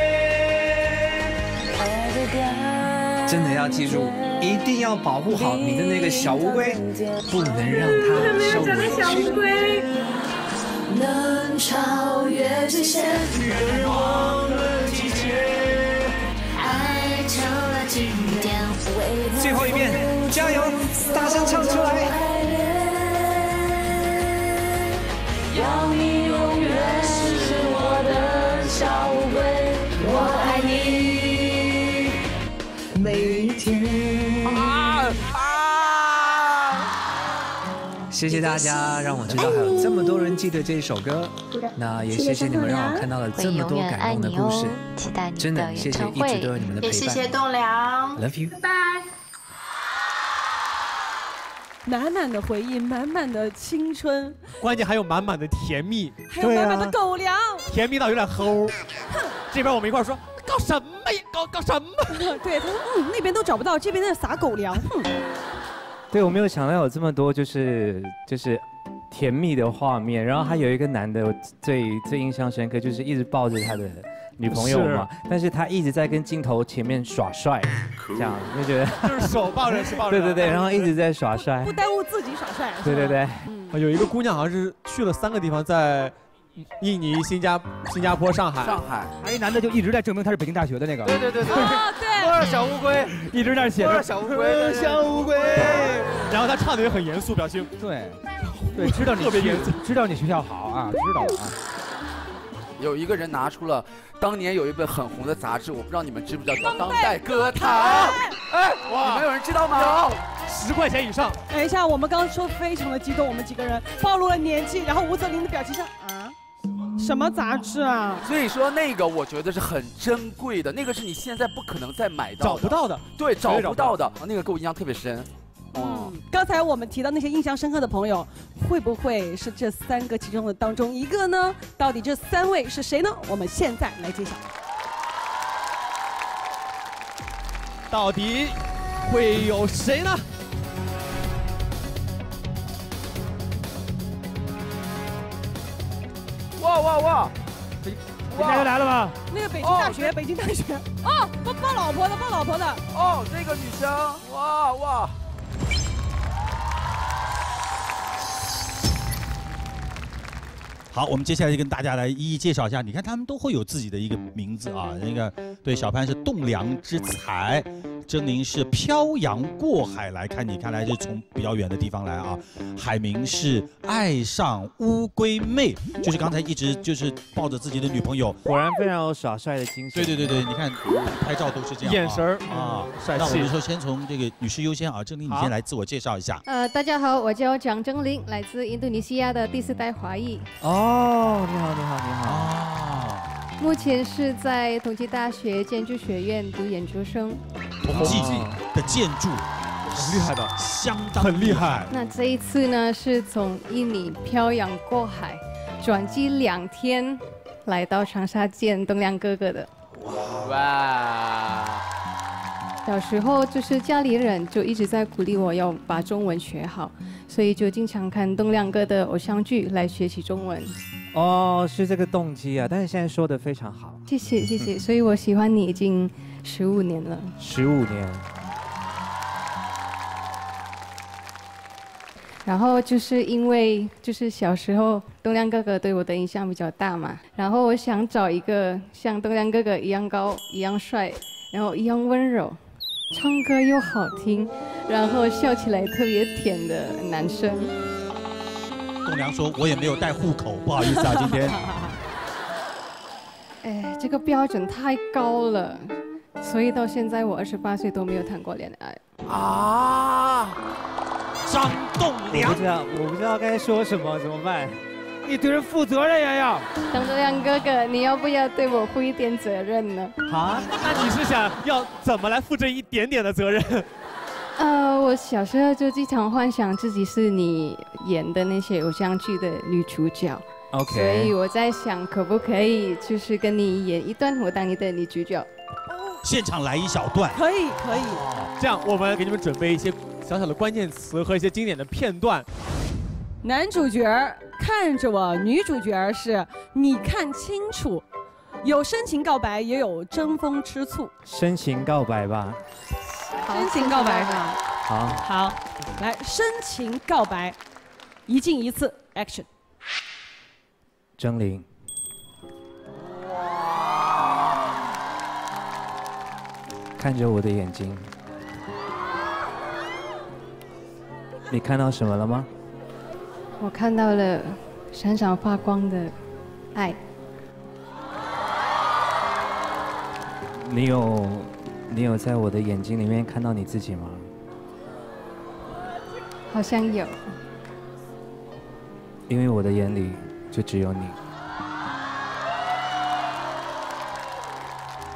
真的要记住，一定要保护好你的那个小乌龟，不能让它受委屈。 能超越极限，越忘了季节，爱成了经典。 最后一遍，加油，大声唱出来。 要你永远是我的小乌龟，我爱你每一天。啊啊！谢谢大家，让我知道还有这么多人记得这一首歌。那也谢谢你们，让我看到了这么多感动的故事。 期待你真的谢谢一直都有你们的陪伴。 也谢谢栋梁 ，Love you， 拜拜。 满满的回忆，满满的青春， 关键还有满满的甜蜜， 还有满满的狗粮， 甜蜜到有点齁。这边我们一块说搞什么呀？搞搞什么？ 对，他说嗯，那边都找不到，这边在撒狗粮。哼。 对，我没有想到有这么多就是就是甜蜜的画面，然后还有一个男的，我最最印象深刻就是一直抱着他的女朋友嘛，但是他一直在跟镜头前面耍帅，这样就觉得就是手抱着是抱着， 对对对，然后一直在耍帅， 不耽误自己耍帅。 对对对， 有一个姑娘好像是去了三个地方，在印尼、新加新加坡、上海。 上海， 还有一男的就一直在证明他是北京大学的那个。 对对对对。 啊，对。 多少小乌龟， 一直在那写着小乌龟， 小乌龟。然后他唱的也很严肃，表情。 对，对，知道你特别严肃， 知道你学校好啊，知道啊。 有一个人拿出了当年有一本很红的杂志，我不知道你们知不知道，叫《当代歌坛》。哎，哇，你们有人知道吗？ 有，十块钱以上。 等一下，我们刚刚说非常的激动，我们几个人暴露了年纪，然后吴泽林的表情上啊。什么杂志啊？ 所以说那个我觉得是很珍贵的，那个是你现在不可能再买到的， 找不到的。 对，找不到的，那个给我印象特别深。 嗯，刚才我们提到那些印象深刻的朋友，会不会是这三个其中的当中一个呢？到底这三位是谁呢？我们现在来揭晓。 到底会有谁呢？ 哇哇哇！ 人家又来了吗？ 那个北京大学，北京大学。哦，抱抱老婆的，抱老婆的。 哦，那个女生，哇哇！ 好，我们接下来就跟大家来一一介绍一下。你看，他们都会有自己的一个名字啊。那个对，小潘是栋梁之才，狰狞是漂洋过海来看你，看来是从比较远的地方来啊。海明是爱上乌龟妹，就是刚才一直就是抱着自己的女朋友， 果然非常有耍帅的精神。 对对对对，你看拍照都是这样、啊， 眼神啊， 帅气。 那我们说先从这个女士优先啊，狰狞你先来自我介绍一下。 呃，大家好，我叫蒋狰狞，来自印度尼西亚的第四代华裔。 哦，你好，你好，你好。 啊， 目前是在同济大学建筑学院读研究生。 同济的建筑， 很厉害的， 相当很厉害。 那这一次呢，是从印尼漂洋过海，转机两天，来到长沙见栋梁哥哥的。 哇！ 小时候就是家里人就一直在鼓励我要把中文学好，所以就经常看栋梁哥的偶像剧来学习中文。 哦，是这个动机啊，但是现在说的非常好。 谢谢谢谢，所以我喜欢你已经十五年了。 十五年。 然后就是因为就是小时候栋梁哥哥对我的影响比较大嘛，然后我想找一个像栋梁哥哥一样高、一样帅，然后一样温柔，唱歌又好听，然后笑起来特别甜的男生。 栋梁说：“我也没有带户口，不好意思啊，今天。” 哎，这个标准太高了，所以到现在我二十八岁都没有谈过恋爱。 啊！张栋梁， 我不知道，我不知道该说什么，怎么办？ 你对人负责任呀要。 张栋梁哥哥，你要不要对我负一点责任呢？ 啊？那你是想要怎么来负这一点点的责任？ 呃，我小时候就经常幻想自己是你演的那些偶像剧的女主角。 OK。 所以我在想，可不可以就是跟你演一段，我当你的女主角。 现场来一小段。 可以可以。 这样，我们给你们准备一些小小的关键词和一些经典的片段。 男主角看着我，女主角是你看清楚，有深情告白，也有争风吃醋。 深情告白吧。 深情告白是吧？ 好。 好，来深情告白，一镜一次 ，Action。 狰狞。看着我的眼睛，你看到什么了吗？ 我看到了闪闪发光的爱。 你有，你有在我的眼睛里面看到你自己吗？ 好像有。 因为我的眼里就只有你。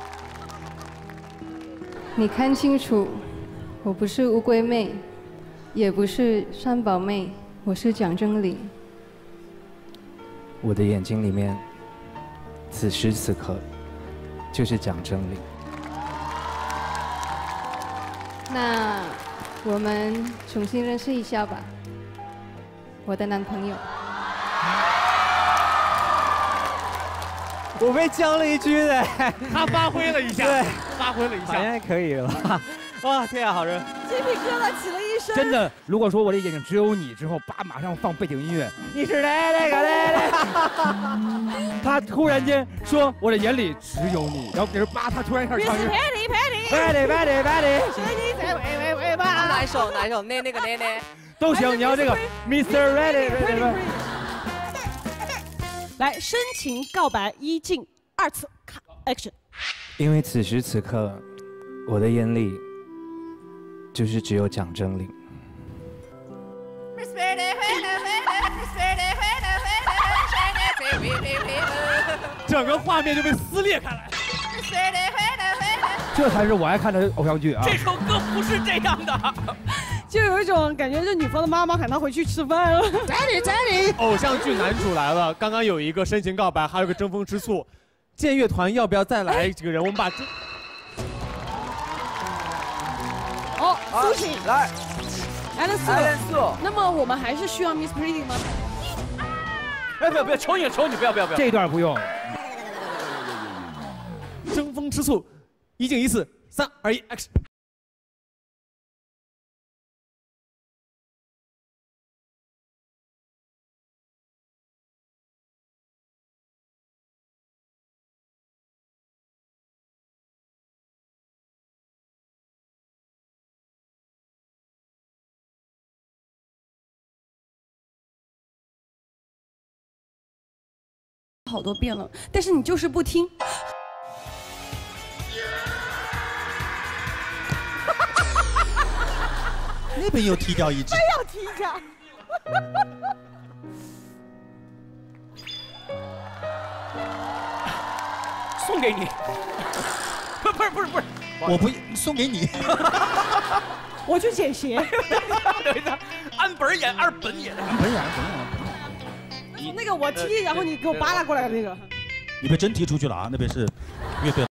你看清楚，我不是乌龟妹， 也不是三宝妹，我是蒋铮玲。 我的眼睛里面，此时此刻就是蒋铮玲。 那我们重新认识一下吧，我的男朋友。 我被将了一军哎， 他发挥了一下， 对， 发挥了一下， 好像可以了吧？哇，天啊，好热！ 鸡皮疙瘩起了一身。 真的，如果说我的眼睛只有你之后，叭，马上放背景音乐， 你是那那个那那。他突然间说我的眼里只有你，然后给人叭，他突然开始唱歌。 陪你陪你陪你陪你陪你。 是你在喂喂喂吧。 哪一首？哪一首？那那个那那。 都行，你要这个 Mister Ready。 来，深情告白一进二次卡 action。 因为此时此刻，我的眼里就是只有蒋铮玲。 整个画面就被撕裂开来。 这才是我爱看的偶像剧啊！ 这首歌不是这样的， 就有一种感觉，这女方的妈妈喊她回去吃饭了。在你，在你。 偶像剧男主来了，刚刚有一个深情告白，还有个争风吃醋。建乐团要不要再来几个人？我们把这。 哦，苏醒来， 艾伦素。那么我们还是需要 Miss Pretty 吗？ 哎，不要不要，求你了，求你不要不要不要。 这一段不用。 争风吃醋，一进一次，三二一 ，action。 好多遍了，但是你就是不听。 那边又踢掉一只， 非要踢一下。 送给你。不不是不是不是， 我不送给你。 我去捡鞋。 等一下，按本演二本演。 按本演二本演。 那个我踢，然后你给我扒拉过来的那个。 你被真踢出去了啊！那边是乐队。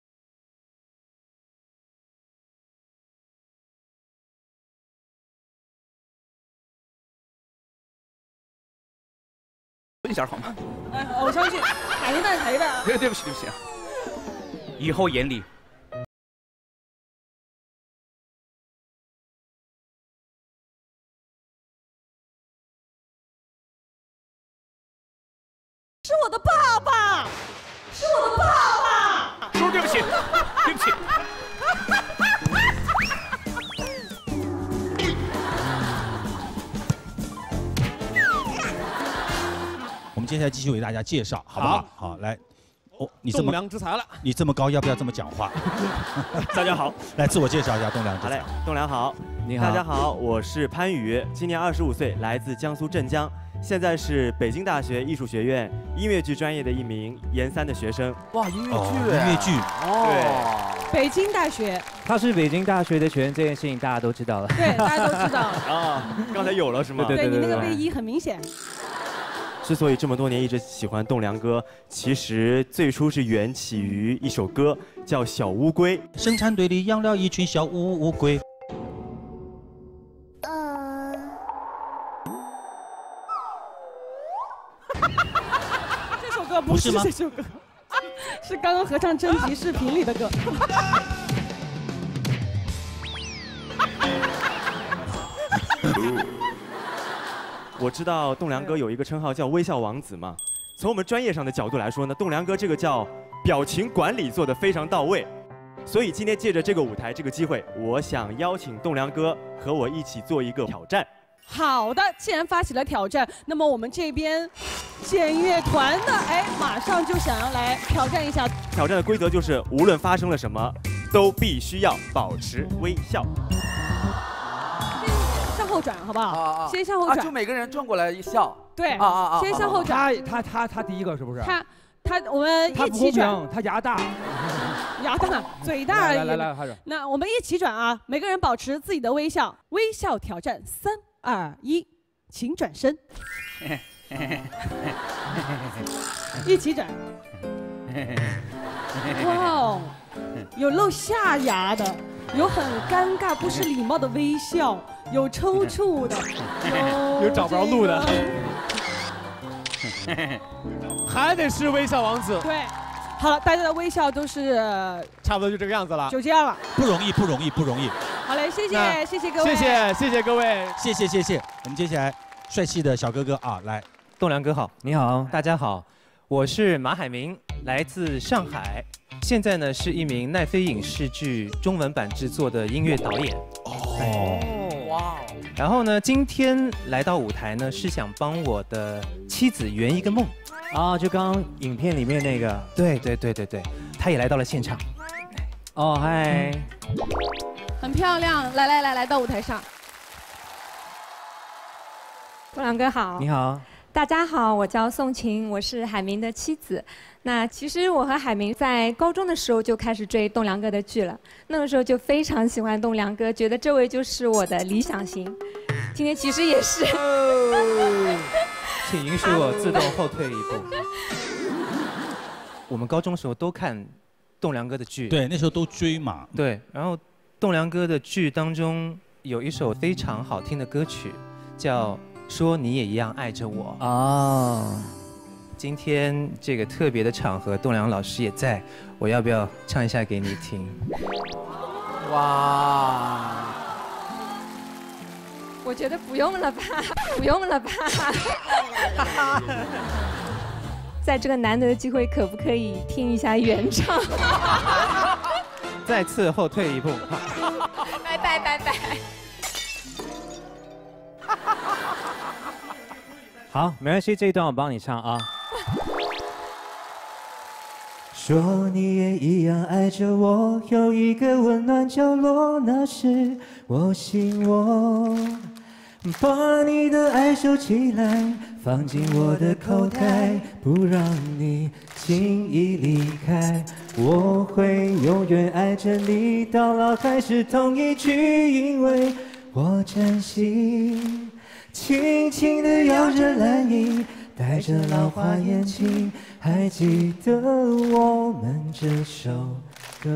一下好吗？ 哎，偶像剧，抬的抬的。 对对不起对不起，以后眼里。 是我的爸爸，是我的爸爸。 叔，对不起，对不起。 我们接下来继续为大家介绍，好不好？好，来，哦，你这么栋梁之才了， 你这么高，要不要这么讲话？ 大家好， 来自我介绍一下，栋梁之才。 好嘞，栋梁好， 你好， 大家好，我是潘宇，今年二十五岁，来自江苏镇江。现在是北京大学艺术学院音乐剧专业的一名研三的学生。 哇，音乐剧、 哦，音乐剧， 哦， 对，北京大学。 他是北京大学的学生，这件事情大家都知道了。 对，大家都知道。 啊，刚才有了是吗？ 对对对对，你那个卫衣很明显。 之所以这么多年一直喜欢栋梁哥，其实最初是缘起于一首歌，叫《小乌龟》。 生产队里养了一群小乌乌龟。 这首歌不是这首歌，是刚刚合唱征集视频里的歌。 我知道栋梁哥有一个称号叫微笑王子嘛，从我们专业上的角度来说呢，栋梁哥这个叫表情管理做得非常到位，所以今天借着这个舞台这个机会，我想邀请栋梁哥和我一起做一个挑战。 好的，既然发起了挑战，那么我们这边弦乐团的哎，马上就想要来挑战一下。 挑战的规则就是无论发生了什么，都必须要保持微笑。 向后转，好不好？ 啊啊！ 先向后转， 啊，就每个人转过来一笑。 对， 啊啊啊！ 先向后转。 他他他他第一个是不是？ 他他我们他不公平，他牙大。 鸭蛋，嘴大而已。 来来来，开始。 那我们一起转啊，每个人保持自己的微笑，微笑挑战，三二一，请转身。一起转。哇哦，有露下牙的，有很尴尬不失礼貌的微笑，有抽搐的，有有找不着路的。还得是微笑王子。 对，好了，大家的微笑都是差不多就这个样子了， 就这样了。 不容易，不容易，不容易。 好嘞，谢谢，谢谢各位， 谢谢，谢谢各位， 谢谢，谢谢。我们接下来帅气的小哥哥啊，来， 栋梁哥好，你好，大家好，我是马海明，来自上海，现在呢是一名奈飞影视剧中文版制作的音乐导演。哦，哇。然后呢，今天来到舞台呢，是想帮我的妻子圆一个梦。 啊，就刚刚影片里面那个。 对对对对对，他也来到了现场。 哦，嗨。 很漂亮，来来来，来到舞台上。 栋梁哥好。 你好。 大家好，我叫宋晴，我是海明的妻子。那其实我和海明在高中的时候就开始追栋梁哥的剧了，那个时候就非常喜欢栋梁哥，觉得这位就是我的理想型。今天其实也是。 请允许我自动后退一步。我们高中时候都看栋梁哥的剧， 对，那时候都追嘛。 对，然后栋梁哥的剧当中有一首非常好听的歌曲，叫。说你也一样爱着我哦。 今天这个特别的场合，栋梁老师也在，我要不要唱一下给你听？ 哇！我觉得不用了吧，不用了吧。在这个难得的机会，可不可以听一下原唱？ 再次后退一步。 拜拜拜拜。 好，没关系，这一段我帮你唱啊。说你也一样爱着我，有一个温暖角落，那是我心窝。把你的爱收起来，放进我的口袋，不让你轻易离开。我会永远爱着你，到老还是同一句，因为我珍惜。轻轻地摇着蓝衣，带着老花眼镜，还记得我们这首歌。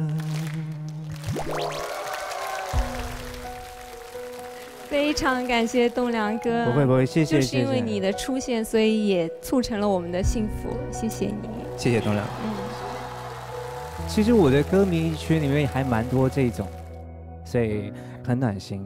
非常感谢栋梁哥， 不会不会，谢谢。 就是因为你的出现，所以也促成了我们的幸福，谢谢你。 谢谢栋梁。 嗯。 其实我的歌迷群里面还蛮多这种，所以很暖心。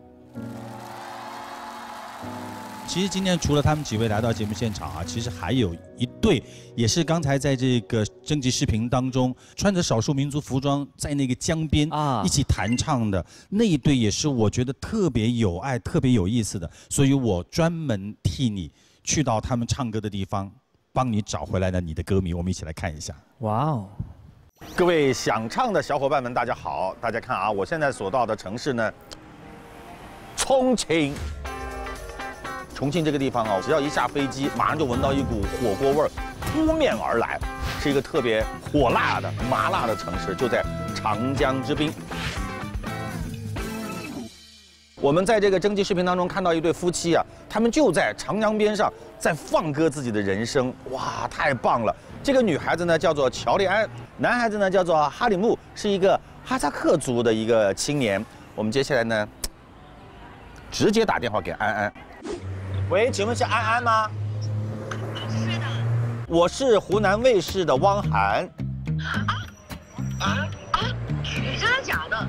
其实今天除了他们几位来到节目现场啊，其实还有一对，也是刚才在这个征集视频当中穿着少数民族服装在那个江边啊一起弹唱的那一对，也是我觉得特别有爱、特别有意思的，所以我专门替你去到他们唱歌的地方，帮你找回来了你的歌迷。我们一起来看一下。 哇哦！ 各位想唱的小伙伴们，大家好！大家看啊，我现在所到的城市呢，重庆。重庆这个地方啊，只要一下飞机，马上就闻到一股火锅味儿扑面而来，是一个特别火辣的、麻辣的城市，就在长江之滨。我们在这个征集视频当中看到一对夫妻啊，他们就在长江边上在放歌自己的人生，哇，太棒了！这个女孩子呢叫做乔丽安，男孩子呢叫做哈里木，是一个哈萨克族的一个青年。我们接下来呢，直接打电话给安安。喂，请问是安安吗？是的。我是湖南卫视的汪涵。 啊啊啊！真的假的？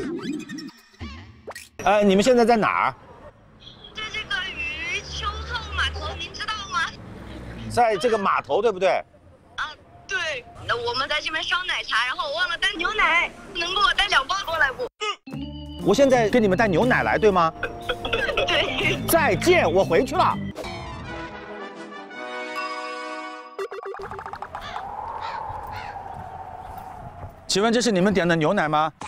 呃，你们现在在哪儿？ 在这个余秋后码头，您知道吗？ 在这个码头，对不对？ 啊，对。那我们在这边烧奶茶，然后我忘了带牛奶，能给我带两包过来不？ 我现在给你们带牛奶来，对吗？ 对。 再见，我回去了。请问这是你们点的牛奶吗？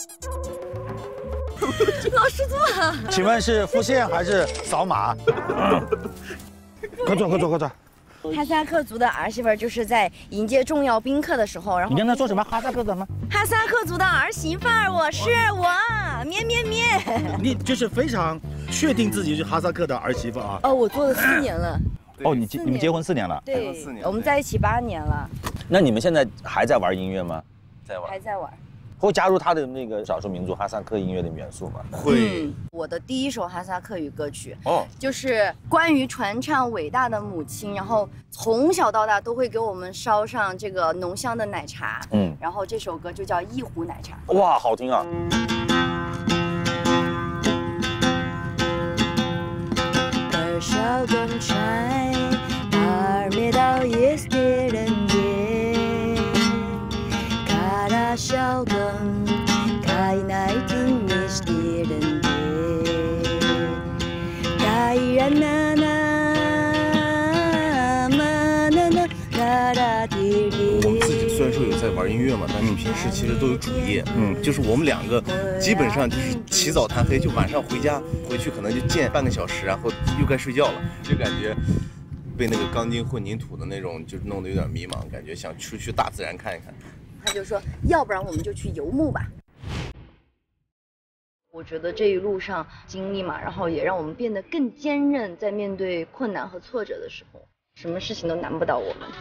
老师坐啊。 请问是付现还是扫码？快坐，快坐，快坐。 哈萨克族的儿媳妇就是在迎接重要宾客的时候，然后你跟他说什么？哈萨克的吗？ 哈萨克族的儿媳妇儿，我是我，咩咩咩。 你就是非常确定自己是哈萨克的儿媳妇啊？ 哦，我做了四年了。 哦，你你们结婚四年了？ 对，我们在一起八年了。 那你们现在还在玩音乐吗？ 在玩。 还在玩。 会加入他的那个少数民族哈萨克音乐的元素吗？ 会。 嗯、我的第一首哈萨克语歌曲， 哦， 就是关于传唱伟大的母亲，然后从小到大都会给我们烧上这个浓香的奶茶，嗯，然后这首歌就叫《一壶奶茶》。 哇，好听啊！ 我们自己虽然说有在玩音乐嘛，但是平时其实都有主业，嗯，就是我们两个基本上就是起早贪黑，就晚上回家回去可能就见半个小时，然后又该睡觉了，就感觉被那个钢筋混凝土的那种就是弄得有点迷茫，感觉想出去大自然看一看。 他就说，要不然我们就去游牧吧。 我觉得这一路上经历嘛，然后也让我们变得更坚韧，在面对困难和挫折的时候，什么事情都难不倒我们。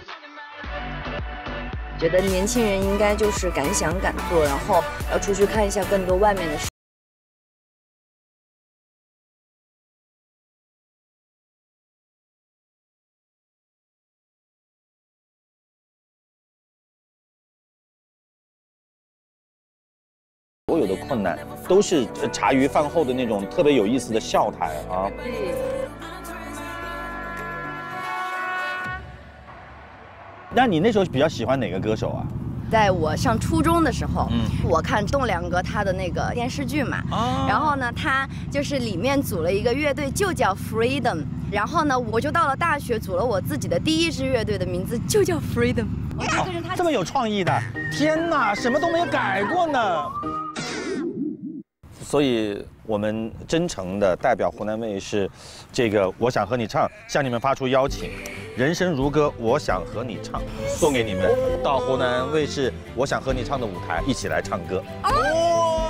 觉得年轻人应该就是敢想敢做，然后要出去看一下更多外面的事。 所有的困难都是茶余饭后的那种特别有意思的笑谈啊。那你那时候比较喜欢哪个歌手啊？ 在我上初中的时候，嗯，我看栋梁哥他的那个电视剧嘛，哦，然后呢，他就是里面组了一个乐队，就叫 Freedom。然后呢，我就到了大学，组了我自己的第一支乐队的名字就叫 Freedom。 哦，这么有创意的，天哪，什么都没有改过呢。 所以，我们真诚的代表湖南卫视，这个我想和你唱，向你们发出邀请，人生如歌，我想和你唱，送给你们，到湖南卫视我想和你唱的舞台一起来唱歌。哦，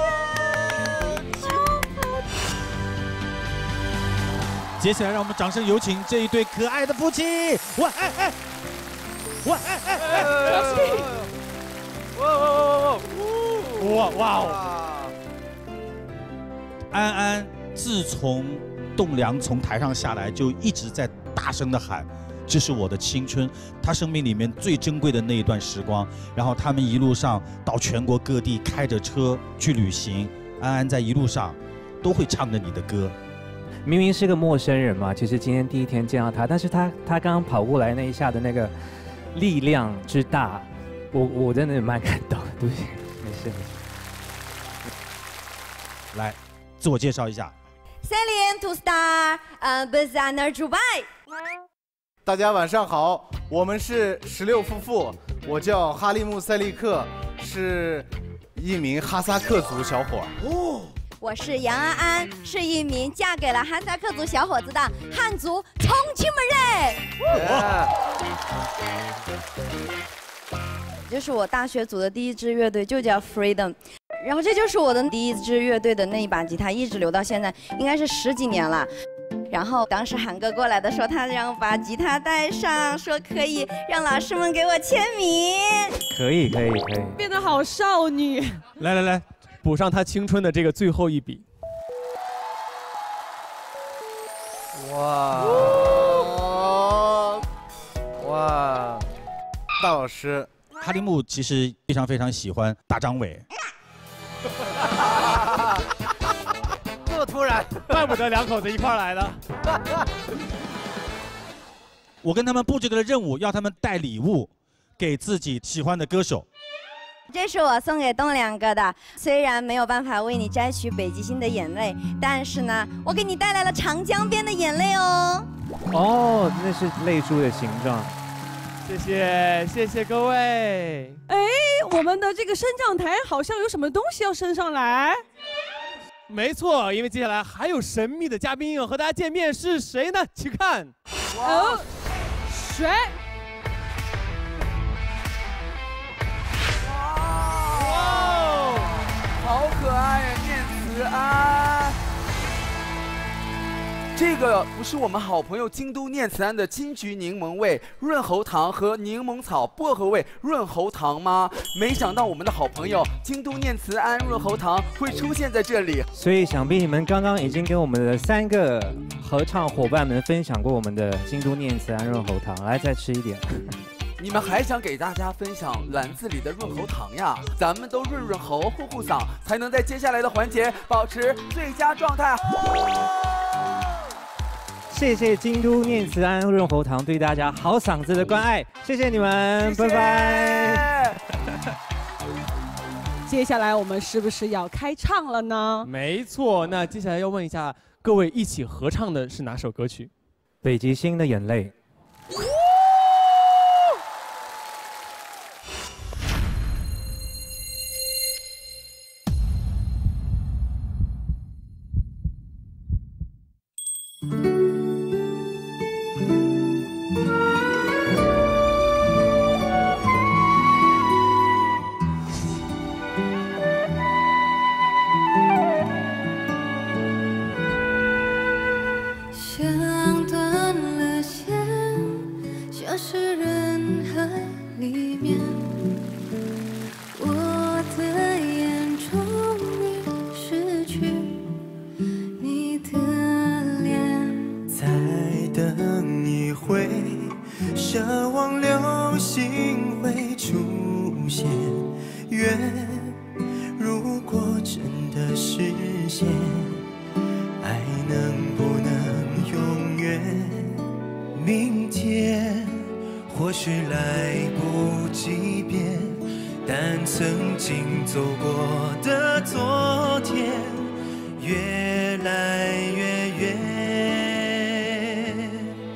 接下来，让我们掌声有请这一对可爱的夫妻。哇哎哎，哇哎哎哎， 哇哇哇哇哇哦！ 安安自从栋梁从台上下来，就一直在大声的喊：“这是我的青春，他生命里面最珍贵的那一段时光。”然后他们一路上到全国各地开着车去旅行，安安在一路上都会唱着你的歌。 明明是个陌生人嘛，其实今天第一天见到他，但是他他刚刚跑过来那一下的那个力量之大，我我真的蛮感动的。对不起，没事没事。 来。 自我介绍一下 ，Celine to Star， 呃 ，Designer Dubai。 大家晚上好，我们是十六夫妇，我叫哈利木塞利克，是一名哈萨克族小伙。哦， 我是杨安安，是一名嫁给了哈萨克族小伙子的汉族重庆人。Yeah. 这是我大学组的第一支乐队，就叫 Freedom。 然后这就是我的第一支乐队的那一把吉他，一直留到现在，应该是十几年了。然后当时韩哥过来的时候，他让我把吉他带上，说可以让老师们给我签名。 可以可以可以， 变得好少女。 来来来，补上他青春的这个最后一笔。 哇哇！大老师。 哈利木其实非常非常喜欢大张伟， 这么突然， 怪不得两口子一块来的。 我跟他们布置个任务，要他们带礼物给自己喜欢的歌手。 这是我送给栋梁哥的，虽然没有办法为你摘取北极星的眼泪，但是呢，我给你带来了长江边的眼泪哦。 哦，那是泪珠的形状。 谢谢谢谢各位。 哎，我们的这个升降台好像有什么东西要升上来。 没错，因为接下来还有神秘的嘉宾要和大家见面，是谁呢？请看。哦， 水。 哇，好可爱呀，念慈庵。这个不是我们好朋友京都念慈庵的金桔柠檬味润喉糖和柠檬草薄荷味润喉糖吗？没想到我们的好朋友京都念慈庵润喉糖会出现在这里。 所以想必你们刚刚已经跟我们的三个合唱伙伴们分享过我们的京都念慈庵润喉糖，来再吃一点。 你们还想给大家分享篮子里的润喉糖呀？咱们都润润喉、护护嗓，才能在接下来的环节保持最佳状态。 谢谢京都念慈庵润喉糖对大家好嗓子的关爱，谢谢你们， 谢谢拜拜。 接下来我们是不是要开唱了呢？ 没错，那接下来要问一下各位，一起合唱的是哪首歌曲？ 北极星的眼泪。 像断了线，消失人海里面，我的眼终于失去你的脸。 再等一会，奢望流星会出现。愿如果真的实现，爱能不能永远？明天或许来不及变，但曾经走过的昨天越来越远。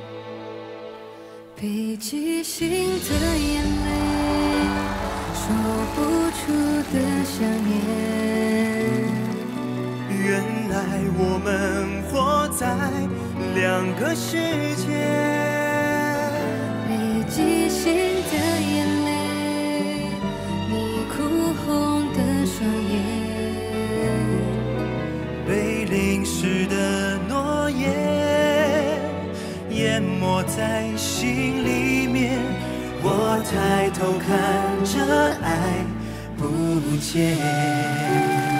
北极星的眼泪，说不出的想念。 原来我们活在两个世界。 北极星的眼泪，你哭红的双眼。 被淋湿的诺言淹没在心里面，我抬头看着爱不见。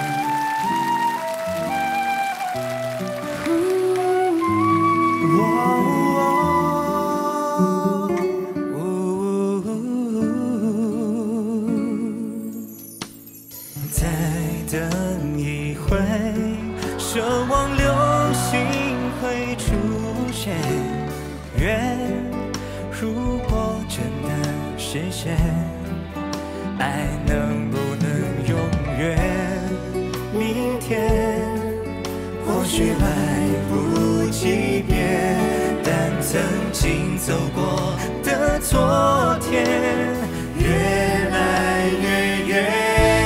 再等一会，奢望流星会出现。愿如果真的实现，爱能不能永远？明天或许来不及变，但曾经走过的昨天越来越远。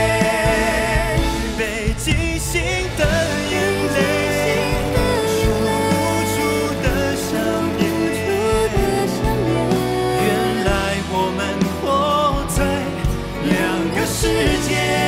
北极星的眼泪，说不出的想念。原来我们活在两个世界。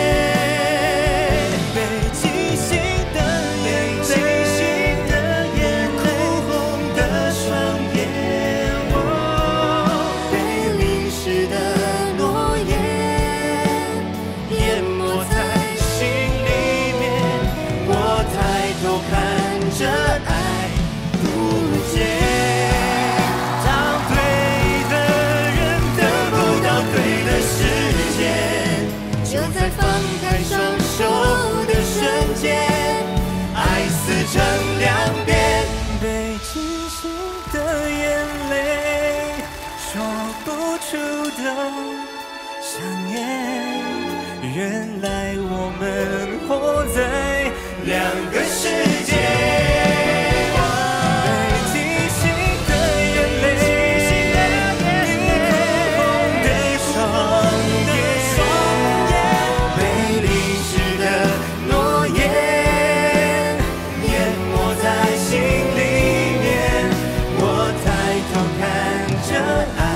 北极星的眼泪，哭红的双眼，被淋湿的诺言淹没在心里面，我抬头看着爱不见。当对的人得不到对的时间，就在放开双手的瞬间，爱撕成两边。北极星的眼泪，说不出的想念。原来我们活在两个世界。北极星的眼泪，你哭红的双眼，被淋湿的诺言淹没在心里面，我抬头看着爱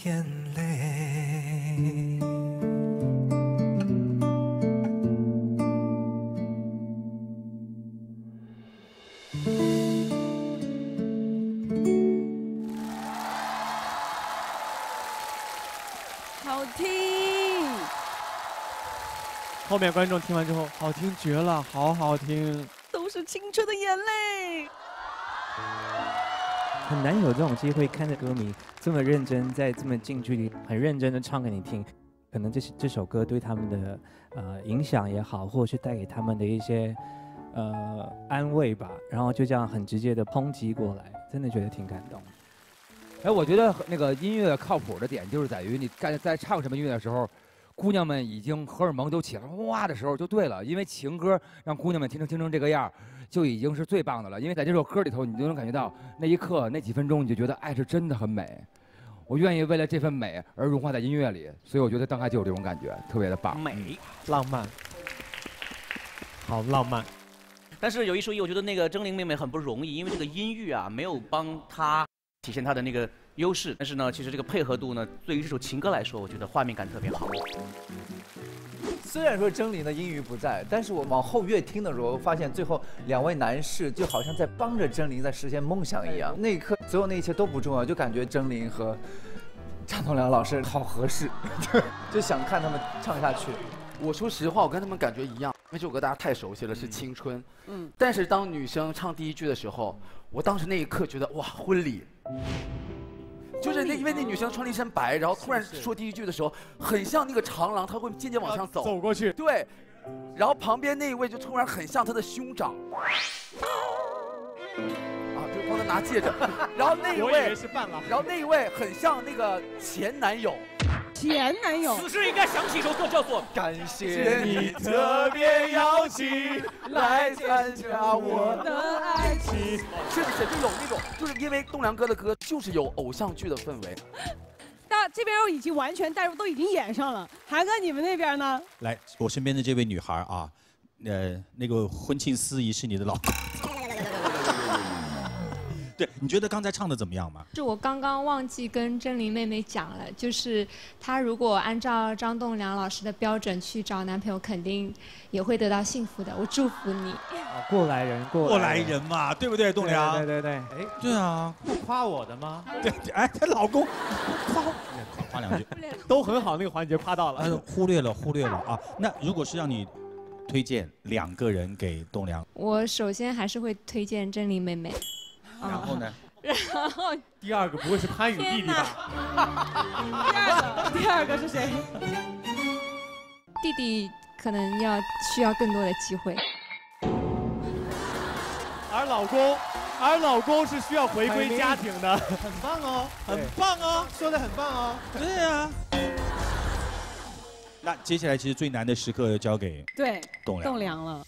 眼泪。 好听。 后面观众听完之后，好听绝了，好好听， 都是青春的眼泪。 很难有这种机会看着歌迷这么认真，在这么近距离很认真的唱给你听。可能这这首歌对他们的呃影响也好，或者是带给他们的一些呃安慰吧，然后就这样很直接的抨击过来，真的觉得挺感动。 哎，我觉得那个音乐靠谱的点就是在于你在在唱什么音乐的时候，姑娘们已经荷尔蒙都起来哇的时候就对了，因为情歌让姑娘们听成听成这个样，就已经是最棒的了。因为在这首歌里头，你就能感觉到那一刻那几分钟，你就觉得爱是真的很美。我愿意为了这份美而融化在音乐里，所以我觉得当下就有这种感觉，特别的棒， 美， 浪漫，好浪漫。 但是有一说一，我觉得那个狰狞妹妹很不容易，因为这个音域啊没有帮她体现她的那个优势。但是呢，其实这个配合度呢，对于这首情歌来说，我觉得画面感特别好。 虽然说狰狞的音域不在，但是我往后越听的时候，发现最后两位男士就好像在帮着狰狞在实现梦想一样。那一刻，所有那一切都不重要，就感觉狰狞和张栋梁老师好合适，就想看他们唱下去。 我说实话，我跟他们感觉一样，因为这首歌大家太熟悉了，是青春。嗯。但是当女生唱第一句的时候，我当时那一刻觉得哇，婚礼。就是那，因为那女生穿了一身白，然后突然说第一句的时候，很像那个长廊，她会渐渐往上走， 走过去。 对，然后旁边那一位就突然很像她的兄长。啊，就帮她拿戒指，然后那一位， 我以为是伴郎， 然后那一位很像那个前男友。 前男友， 此时应该响起一首歌，叫做《 感谢你特别邀请来参加我的爱情》。 是不是就有那种，就是因为栋梁哥的歌就是有偶像剧的氛围。 大这边已经完全带入，都已经演上了。韩哥，你们那边呢？ 来，我身边的这位女孩啊，呃，那个婚庆司仪是你的老公。对，你觉得刚才唱的怎么样吗？ 是我刚刚忘记跟狰狞妹妹讲了，就是她如果按照张栋梁老师的标准去找男朋友，肯定也会得到幸福的。我祝福你。 啊，过来人，过过来人嘛，对不对，栋梁？ 对对对。 哎，对啊， 不夸我的吗？ 对，哎，她老公夸夸夸两句， 都很好，那个环节夸到了。 哎，忽略了，忽略了啊。那如果是让你推荐两个人给栋梁， 我首先还是会推荐狰狞妹妹。 然后呢？ 然后第二个不会是潘宇弟弟吧？ 第二个，第二个是谁？ 弟弟可能要需要更多的机会。 而老公，而老公是需要回归家庭的。很棒哦，很棒哦，说的很棒哦。 对呀。那接下来其实最难的时刻交给对栋梁栋梁了。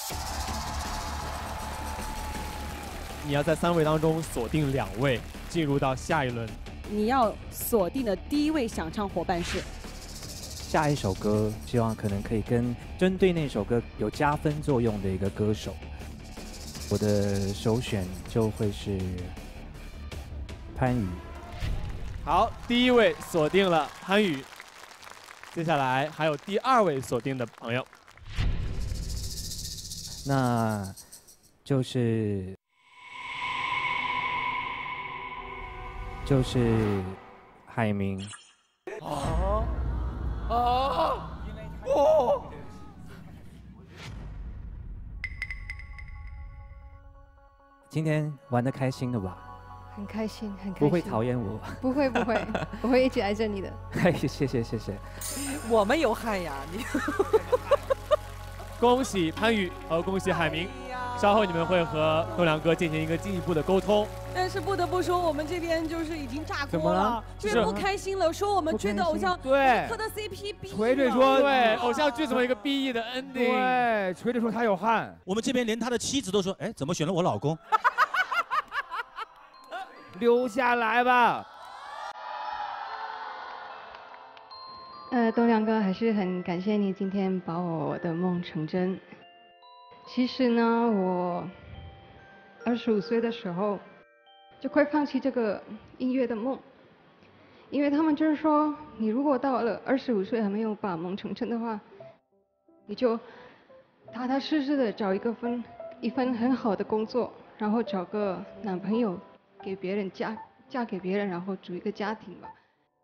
你要在三位当中锁定两位，进入到下一轮。 你要锁定的第一位想唱伙伴是下一首歌，希望可能可以跟针对那首歌有加分作用的一个歌手。我的首选就会是潘宇。 好，第一位锁定了潘宇，接下来还有第二位锁定的朋友， 那就是就是海明。 啊啊！哦！ 今天玩得开心的吧？ 很开心，很开心。 不会讨厌我？ 不会不会，我会一直爱着你的。 谢谢谢谢。 我们有汗呀，你。 恭喜潘宇和恭喜海明，稍后你们会和栋梁哥进行一个进一步的沟通。 但是不得不说，我们这边就是已经炸怎么了锅了，就是不开心了，说我们追的偶像对磕的 C P B， 锤锤说对偶像剧怎么一个 B E 的 ending？ 对，锤锤说他有汗。 我们这边连他的妻子都说，哎，怎么选了我老公？ 留下来吧。 呃，栋梁哥还是很感谢你今天把我的梦成真。其实呢，我二十五岁的时候就快放弃这个音乐的梦， 因为他们就是说，你如果到了二十五岁还没有把梦成真的话，你就踏踏实实的找一个份一份很好的工作，然后找个男朋友，给别人嫁嫁给别人，然后组一个家庭吧。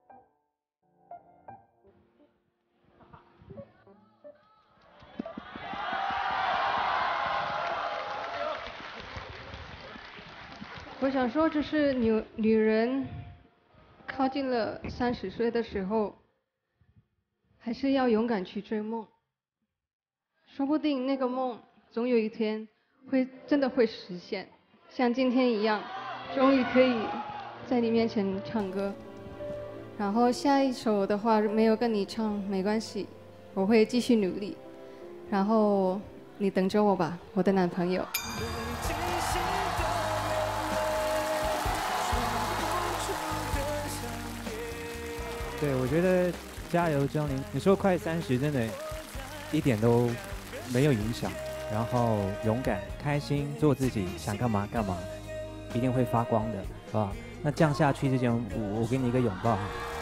我想说，就是女女人靠近了三十岁的时候，还是要勇敢去追梦。说不定那个梦总有一天会真的会实现，像今天一样，终于可以在你面前唱歌。然后下一首的话没有跟你唱没关系，我会继续努力。然后你等着我吧，我的男朋友。 对，我觉得加油，张琳。你说快三十，真的，一点都没有影响。然后勇敢、开心，做自己，想干嘛干嘛，一定会发光的，好不好？那这样下去之前，我我给你一个拥抱。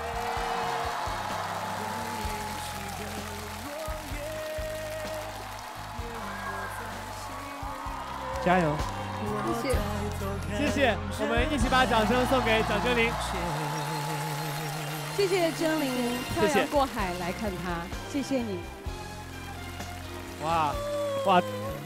加油！ 谢谢，谢谢，我们一起把掌声送给蒋铮麟。 谢谢铮麟，漂谢谢洋过海来看他，谢谢你。 哇哇！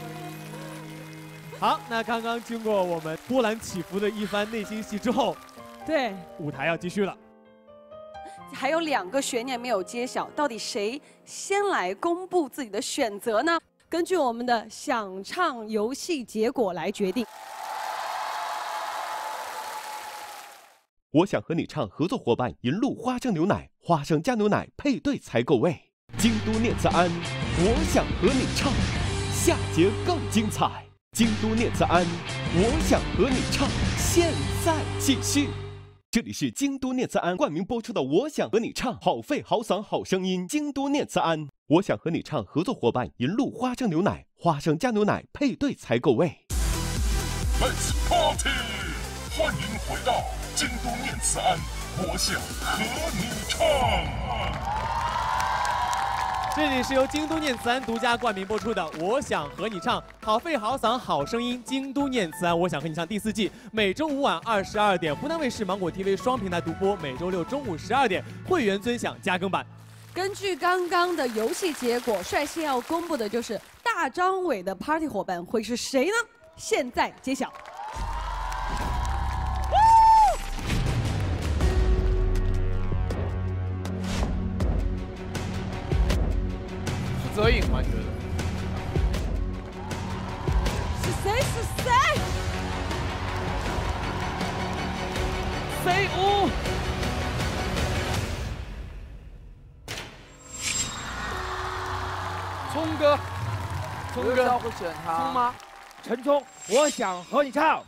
好，那刚刚经过我们波澜起伏的一番内心戏之后， 对， 舞台要继续了。 还有两个悬念没有揭晓，到底谁先来公布自己的选择呢？根据我们的想唱游戏结果来决定。 我想和你唱合作伙伴银鹭花生牛奶，花生加牛奶配对才够味。京都念慈庵，我想和你唱，下节更精彩。京都念慈庵，我想和你唱，现在继续。这里是京都念慈庵冠名播出的《我想和你唱》，好肺好嗓好声音。京都念慈庵，我想和你唱合作伙伴银鹭花生牛奶，花生加牛奶配对才够味。Let's party！ 欢迎回到京都念慈庵，我想和你唱。 这里是由京都念慈庵独家冠名播出的《我想和你唱》，好肺好嗓好声音。京都念慈庵，我想和你唱第四季，每周五晚二十二点，湖南卫视、芒果 T V 双平台独播，每周六中午十二点，会员尊享加更版。 根据刚刚的游戏结果，率先要公布的就是大张伟的 party 伙伴会是谁呢？现在揭晓。 是泽颖吗？你觉得？ 是谁？是谁？ 飞屋。聪哥，聪哥会选他。 聪吗？陈聪，我想和你唱。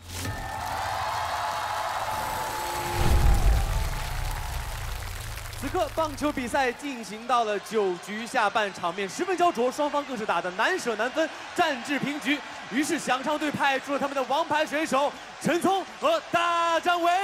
此刻棒球比赛进行到了九局下半，场面十分焦灼，双方更是打得难舍难分，战至平局。于是想唱队派出了他们的王牌选手陈聪和大张伟。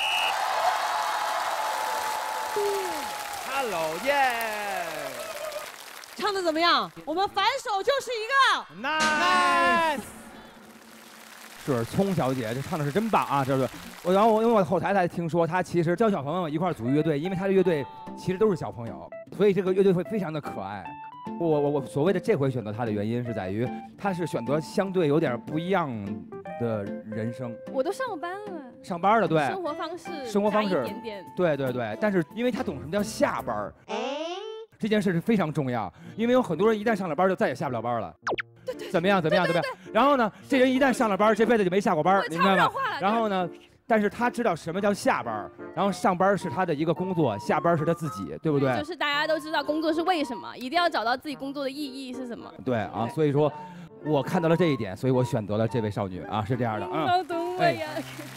Hello， 耶！ 唱的怎么样？我们反手就是一个 nice。 是聪小姐，这唱的是真棒啊！这是我，然后我因为我后台才听说，她其实教小朋友一块儿组乐队，因为她的乐队其实都是小朋友，所以这个乐队会非常的可爱。我我我所谓的这回选择她的原因是在于，她是选择相对有点不一样的人生。 我都上班了， 上班了，对， 生活方式， 生活方式， 一点点， 对对对。但是因为她懂什么叫下班，这件事是非常重要，因为有很多人一旦上了班就再也下不了班了。怎么样？怎么样？怎么样？然后呢，这人一旦上了班，这辈子就没下过班，明白吗？然后呢，但是他知道什么叫下班，然后上班是他的一个工作，下班是他自己，对不对？ 就是大家都知道工作是为什么，一定要找到自己工作的意义是什么。 对啊，所以说，我看到了这一点，所以我选择了这位少女啊，是这样的啊。 好懂我呀！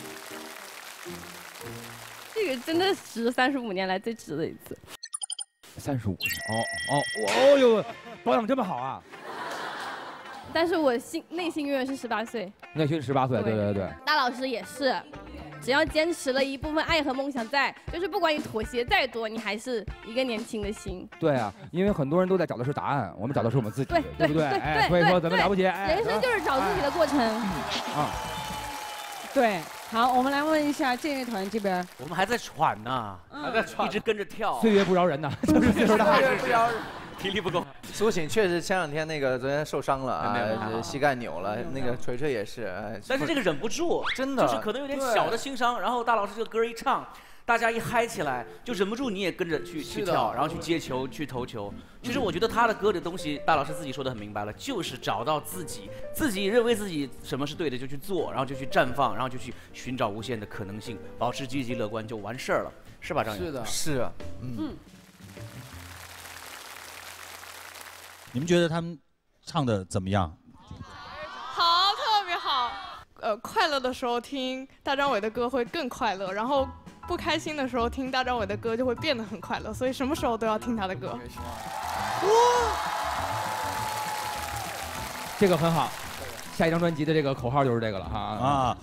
这个真的是三十五年来最值的一次。 三十五年，哦哦，哦哟，保养这么好啊！ 但是我心内心永远是十八岁。 内心十八岁，对对对。 大老师也是， 只要坚持了一部分爱和梦想在，就是不管你妥协再多，你还是一个年轻的心。 对啊，因为很多人都在找的是答案，我们找的是我们自己， 对对不对？哎，所以说咱们了不起，哎， 人生就是找自己的过程。 啊， 对。好，我们来问一下建乐团这边。 我们还在喘呢，还在喘，一直跟着跳。 岁月不饶人呐，就是岁数大， 岁月不饶人。体力不够， 苏醒确实前两天那个昨天受伤了啊，膝盖扭了，那个锤锤也是。 但是这个忍不住， 真的就是可能有点小的心伤。然后大老师这个歌一唱，大家一嗨起来，就忍不住你也跟着去去跳，然后去接球、去投球。其实我觉得他的歌的东西，大老师自己说的很明白了，就是找到自己，自己认为自己什么是对的就去做，然后就去绽放，然后就去寻找无限的可能性，保持积极乐观就完事儿了，是吧，张宇？ 是的， 是啊， 嗯。 嗯你们觉得他们唱的怎么样？ 好，特别好。呃，快乐的时候听大张伟的歌会更快乐，然后不开心的时候听大张伟的歌就会变得很快乐，所以什么时候都要听他的歌。 这个很好，下一张专辑的这个口号就是这个了哈啊。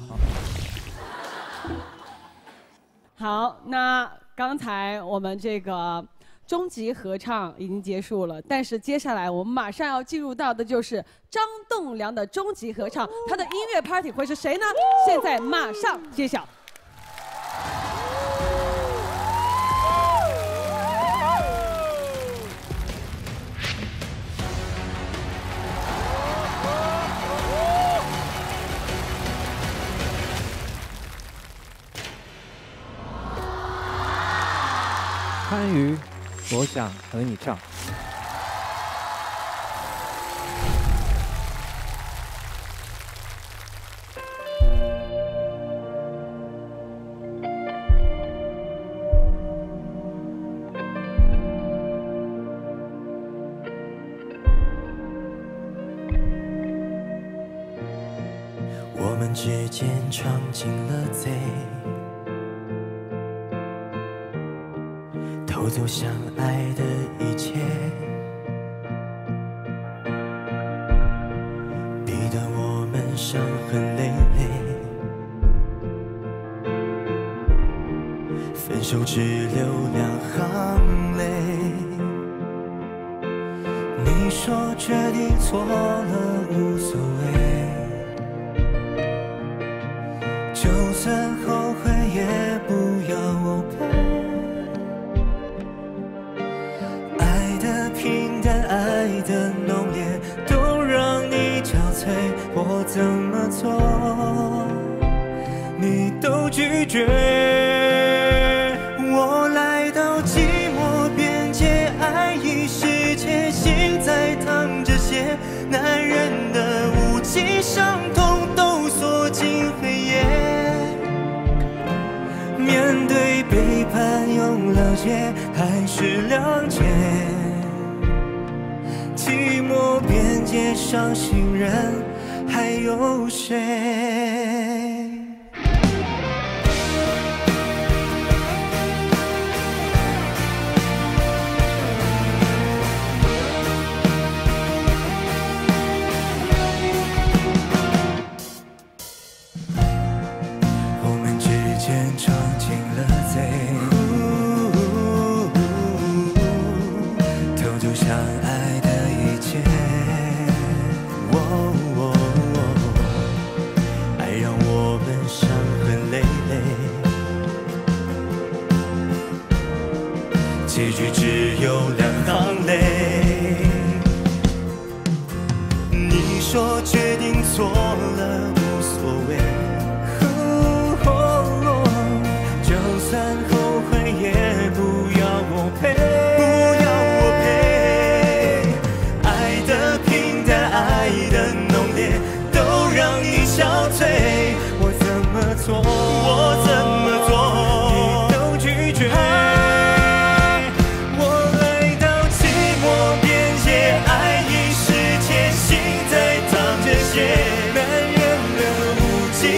好，那刚才我们这个。终极合唱已经结束了，但是接下来我们马上要进入到的就是张栋梁的终极合唱，他的音乐 party 会是谁呢？现在马上揭晓。 番禺，我想和你唱。 我们之间闯进了贼。偷走相爱的一切，逼得我们伤痕累累。分手只留两行泪。你说决定错了无所谓，就算后悔也不要我陪。平淡爱的浓烈都让你憔悴，我怎么做你都拒绝。我来到寂寞边界，爱已世界，心在淌着血，男人的无情伤痛都锁进黑夜。面对背叛用了解还是谅解，寂寞边界，伤心人还有谁？我们之间闯进了贼，偷走相爱的。爱让我们伤痕累累，结局只有两行泪。你说决定错了无所谓，就算后悔也不要我陪，不要我陪。爱的平淡，爱的浓烈，都让你憔悴。我怎么做，我怎么做，你都拒绝。我来到寂寞边界，爱已世界，心在淌着血，男人的无情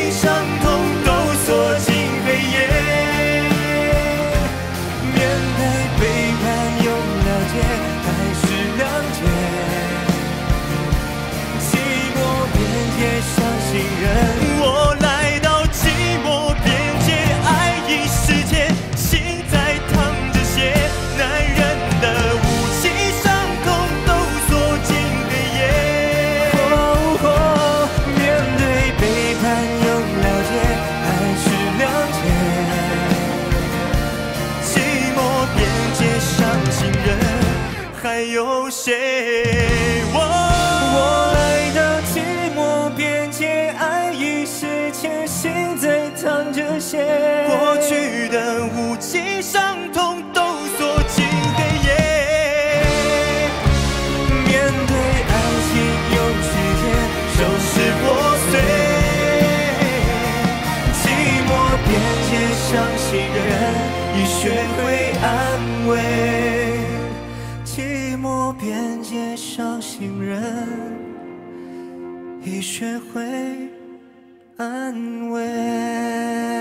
还有谁？我我来到寂寞边界，爱已是前行在淌着血，过去的无尽伤痛都锁进黑夜。面对爱情用誓言收拾破碎，寂寞边界伤心人已学会安慰，寂寞边界伤心人已学会安慰。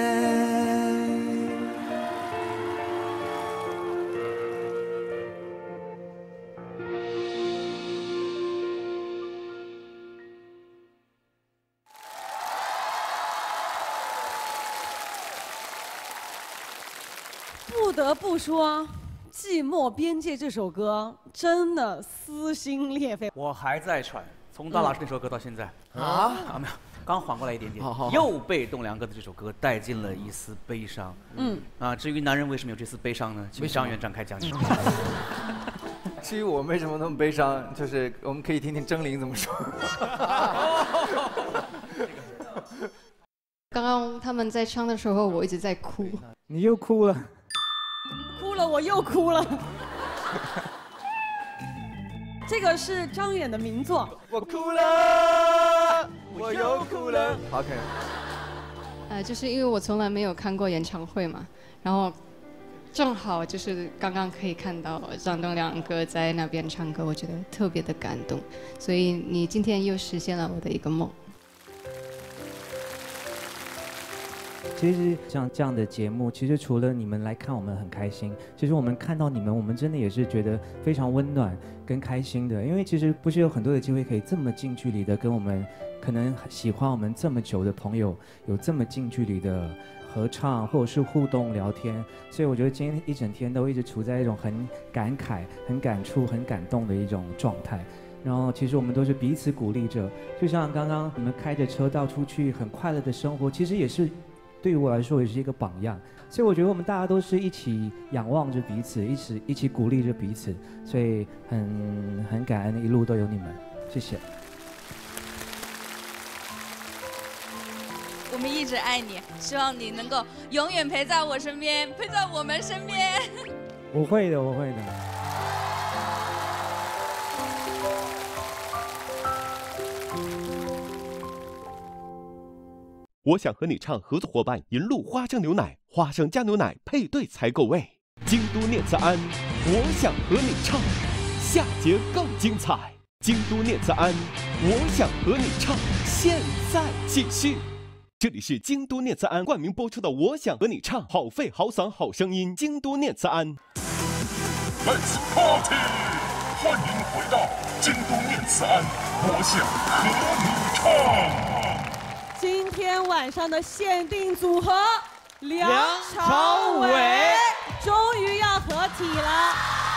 不得不说，《寂寞边界》这首歌真的撕心裂肺。 我还在喘，从大老师那首歌到现在啊啊没有，刚缓过来一点点， 好好好又被栋梁哥的这首歌带进了一丝悲伤。 嗯啊，至于男人为什么有这丝悲伤呢？请张元展开讲解。 至于我为什么那么悲伤，就是我们可以听听狰狞怎么说。 刚刚他们在唱的时候，我一直在哭。 你又哭了。 哭了，我又哭了。这个是张远的名作。 我哭了，我又哭了。OK。 呃，就是因为我从来没有看过演唱会嘛，然后正好就是刚刚可以看到张栋梁哥在那边唱歌，我觉得特别的感动，所以你今天又实现了我的一个梦。 其实像这样的节目，其实除了你们来看我们很开心，其实我们看到你们，我们真的也是觉得非常温暖跟开心的。因为其实不是有很多的机会可以这么近距离的跟我们可能喜欢我们这么久的朋友有这么近距离的合唱或者是互动聊天，所以我觉得今天一整天都一直处在一种很感慨、很感触、很感动的一种状态。然后其实我们都是彼此鼓励着，就像刚刚你们开着车到处去很快乐的生活，其实也是。对于我来说也是一个榜样，所以我觉得我们大家都是一起仰望着彼此，一起一起鼓励着彼此，所以很很感恩一路都有你们，谢谢。 我们一直爱你，希望你能够永远陪在我身边，陪在我们身边。 我会的，我会的。 我想和你唱合作伙伴银鹭花生牛奶，花生加牛奶配对才够味。京都念慈庵，我想和你唱，下节更精彩。京都念慈庵，我想和你唱，现在继续。这里是京都念慈庵冠名播出的《我想和你唱》，好肺好嗓好声音，京都念慈庵。Let's party！ 欢迎回到京都念慈庵，我想和你唱。 今天晚上的限定组合梁朝朝伟伟终于要合体了。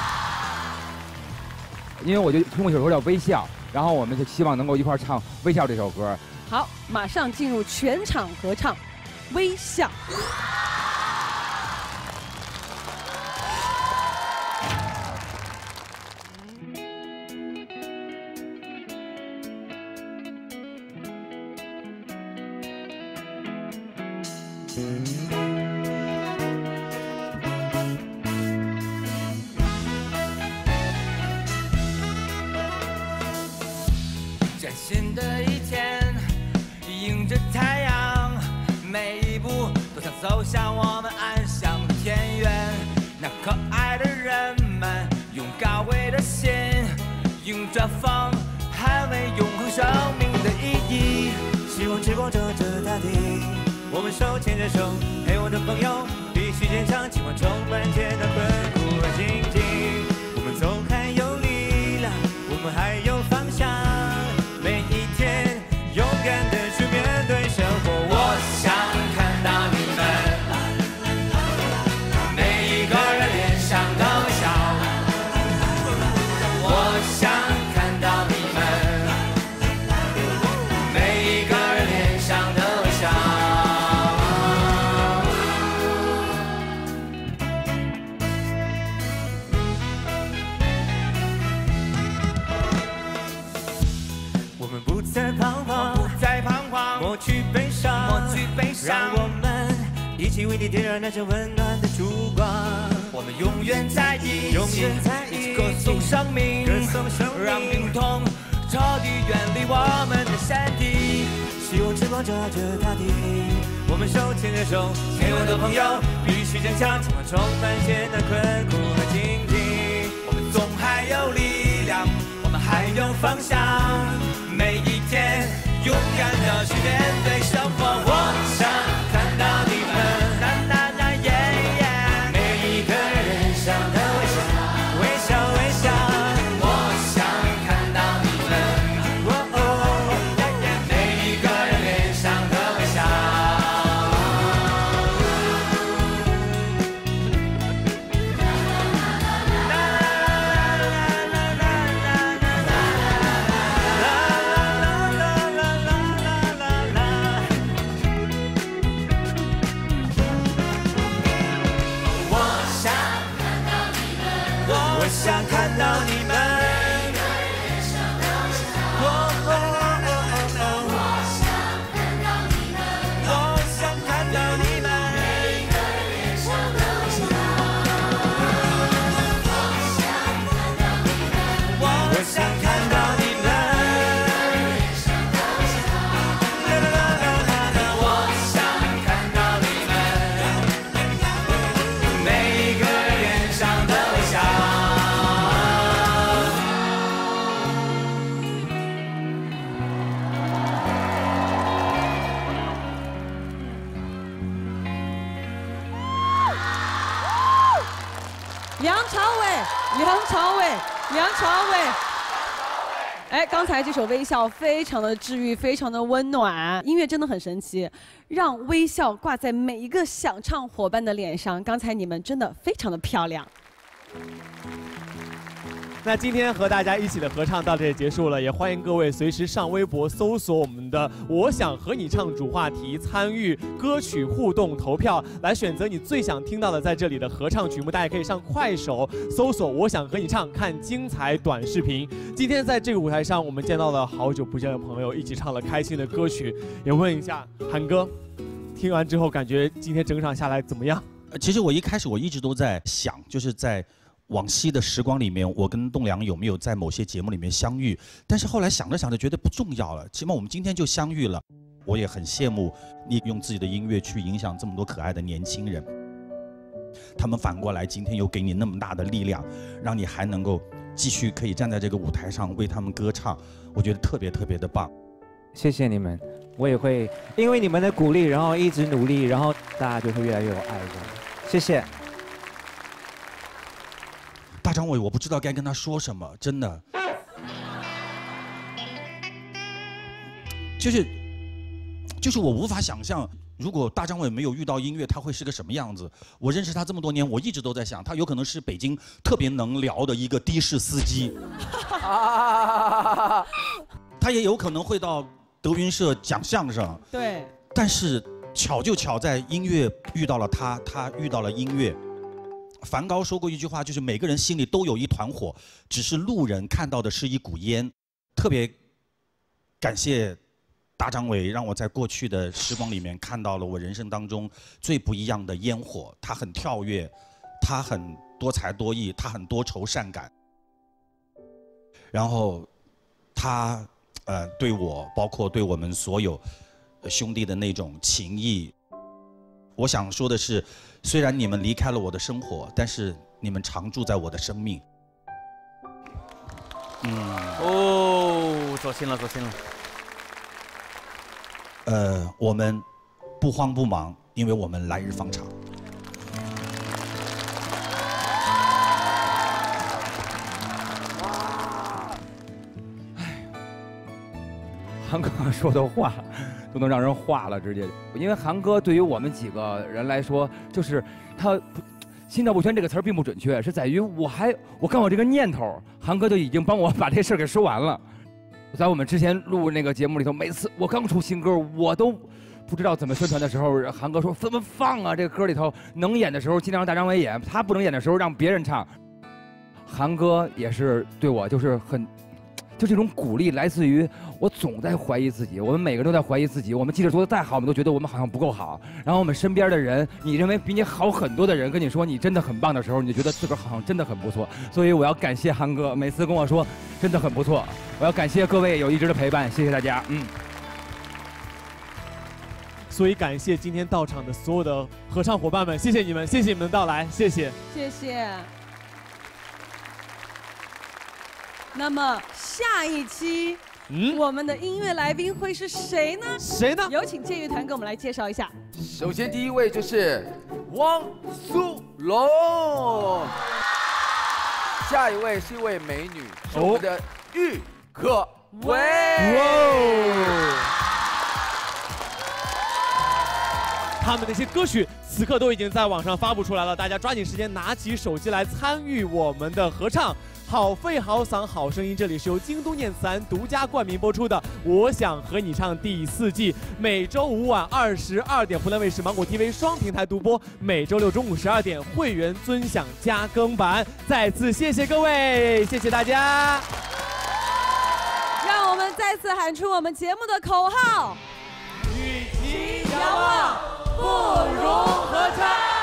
因为我就听过一首歌叫《微笑》，然后我们就希望能够一块儿唱《微笑》这首歌。 好，马上进入全场合唱《微笑》。 崭新的一天，迎着太阳，每一步都想走向我们安详的田园。那可爱的人们，用高贵的心，迎着风，捍卫永恒生命的意义。希望之光照着大地，我们手牵着手，陪我的朋友，必须坚强，尽管充满艰难困苦和荆棘。我们总还有力量，我们还有方向。每一天，勇敢的去面对生活。我想看到你们，每一个人脸上都笑。我想看到你们，每一个人脸上都笑。 为你点燃那盏温暖的烛光。我们永远在一起，永远在一起，歌颂生命，歌颂生命，让病痛彻底远离我们的身体。希望之光照耀着大地，我们手牵着手，亲爱的朋友，必须坚强，尽管充满艰难困苦和荆棘。我们总还有力量，我们还有方向，每一天勇敢的去面对生活。我想看到你们，那那那耶耶，每一个人脸上的微笑，微笑微笑。我想看到你们，哦哦耶耶，每一个人脸上的微笑。我想看到你们，哦哦哦哦，我想看到你们，我想看到你们，每一个人脸上的微笑。我想看到你们，我想看到你们，啦啦啦啦啦，我想看到你们，每一个人脸上的微笑。 梁朝伟，梁朝伟，梁朝伟。哎，刚才这首《微笑》非常的治愈，非常的温暖，音乐真的很神奇，让微笑挂在每一个想唱伙伴的脸上。刚才你们真的非常的漂亮。 那今天和大家一起的合唱到这里结束了，也欢迎各位随时上微博搜索我们的“我想和你唱”主话题，参与歌曲互动投票，来选择你最想听到的在这里的合唱曲目。大家可以上快手搜索“我想和你唱”，看精彩短视频。今天在这个舞台上，我们见到了好久不见的朋友，一起唱了开心的歌曲。也问一下韩哥，听完之后感觉今天整场下来怎么样？ 其实我一开始我一直都在想，就是在往昔的时光里面，我跟栋梁有没有在某些节目里面相遇？但是后来想着想着，觉得不重要了，起码我们今天就相遇了。我也很羡慕你用自己的音乐去影响这么多可爱的年轻人，他们反过来今天又给你那么大的力量，让你还能够继续可以站在这个舞台上为他们歌唱，我觉得特别特别的棒。 谢谢你们，我也会因为你们的鼓励，然后一直努力，然后大家就会越来越有爱的。谢谢。 大张伟，我不知道该跟他说什么，真的，就是，就是我无法想象，如果大张伟没有遇到音乐，他会是个什么样子。我认识他这么多年，我一直都在想，他有可能是北京特别能聊的一个的士司机，他也有可能会到德云社讲相声。 对， 但是巧就巧在音乐遇到了他，他遇到了音乐。梵高说过一句话，就是每个人心里都有一团火，只是路人看到的是一股烟。特别感谢大张伟，让我在过去的时光里面看到了我人生当中最不一样的烟火。他很跳跃，他很多才多艺，他很多愁善感。然后他呃对我，包括对我们所有兄弟的那种情谊。我想说的是，虽然你们离开了我的生活，但是你们常驻在我的生命。嗯， 哦，走心了，走心了。 呃，我们不慌不忙，因为我们来日方长。 韩哥说的话都能让人化了，直接。因为韩哥对于我们几个人来说，就是他心照不宣这个词儿并不准确，是在于我还我刚有这个念头，韩哥就已经帮我把这事儿给说完了。在我们之前录那个节目里头，每次我刚出新歌，我都不知道怎么宣传的时候，韩哥说怎么放啊？这个歌里头能演的时候尽量让大张伟演，他不能演的时候让别人唱。韩哥也是对我就是很就这种鼓励来自于我总在怀疑自己，我们每个人都在怀疑自己。我们即使做的再好，我们都觉得我们好像不够好。然后我们身边的人，你认为比你好很多的人跟你说你真的很棒的时候，你就觉得自个儿好像真的很不错。所以我要感谢韩哥，每次跟我说真的很不错。我要感谢各位有一直的陪伴，谢谢大家。嗯。 所以感谢今天到场的所有的合唱伙伴们，谢谢你们，谢谢你们的到来，谢谢， 谢谢。那么下一期，嗯，我们的音乐来宾会是谁呢？ 谁呢？ 有请健乐团给我们来介绍一下。 首先第一位就是汪苏泷，下一位是一位美女，是我们的郁可唯。 他们那些歌曲此刻都已经在网上发布出来了，大家抓紧时间拿起手机来参与我们的合唱。好肺好嗓好声音，这里是由京都念慈庵独家冠名播出的《我想和你唱》第四季，每周五晚二十二点湖南卫视、芒果 T V 双平台独播，每周六中午十二点会员尊享加更版。再次谢谢各位，谢谢大家。 让我们再次喊出我们节目的口号： 与其遥望，不如合唱。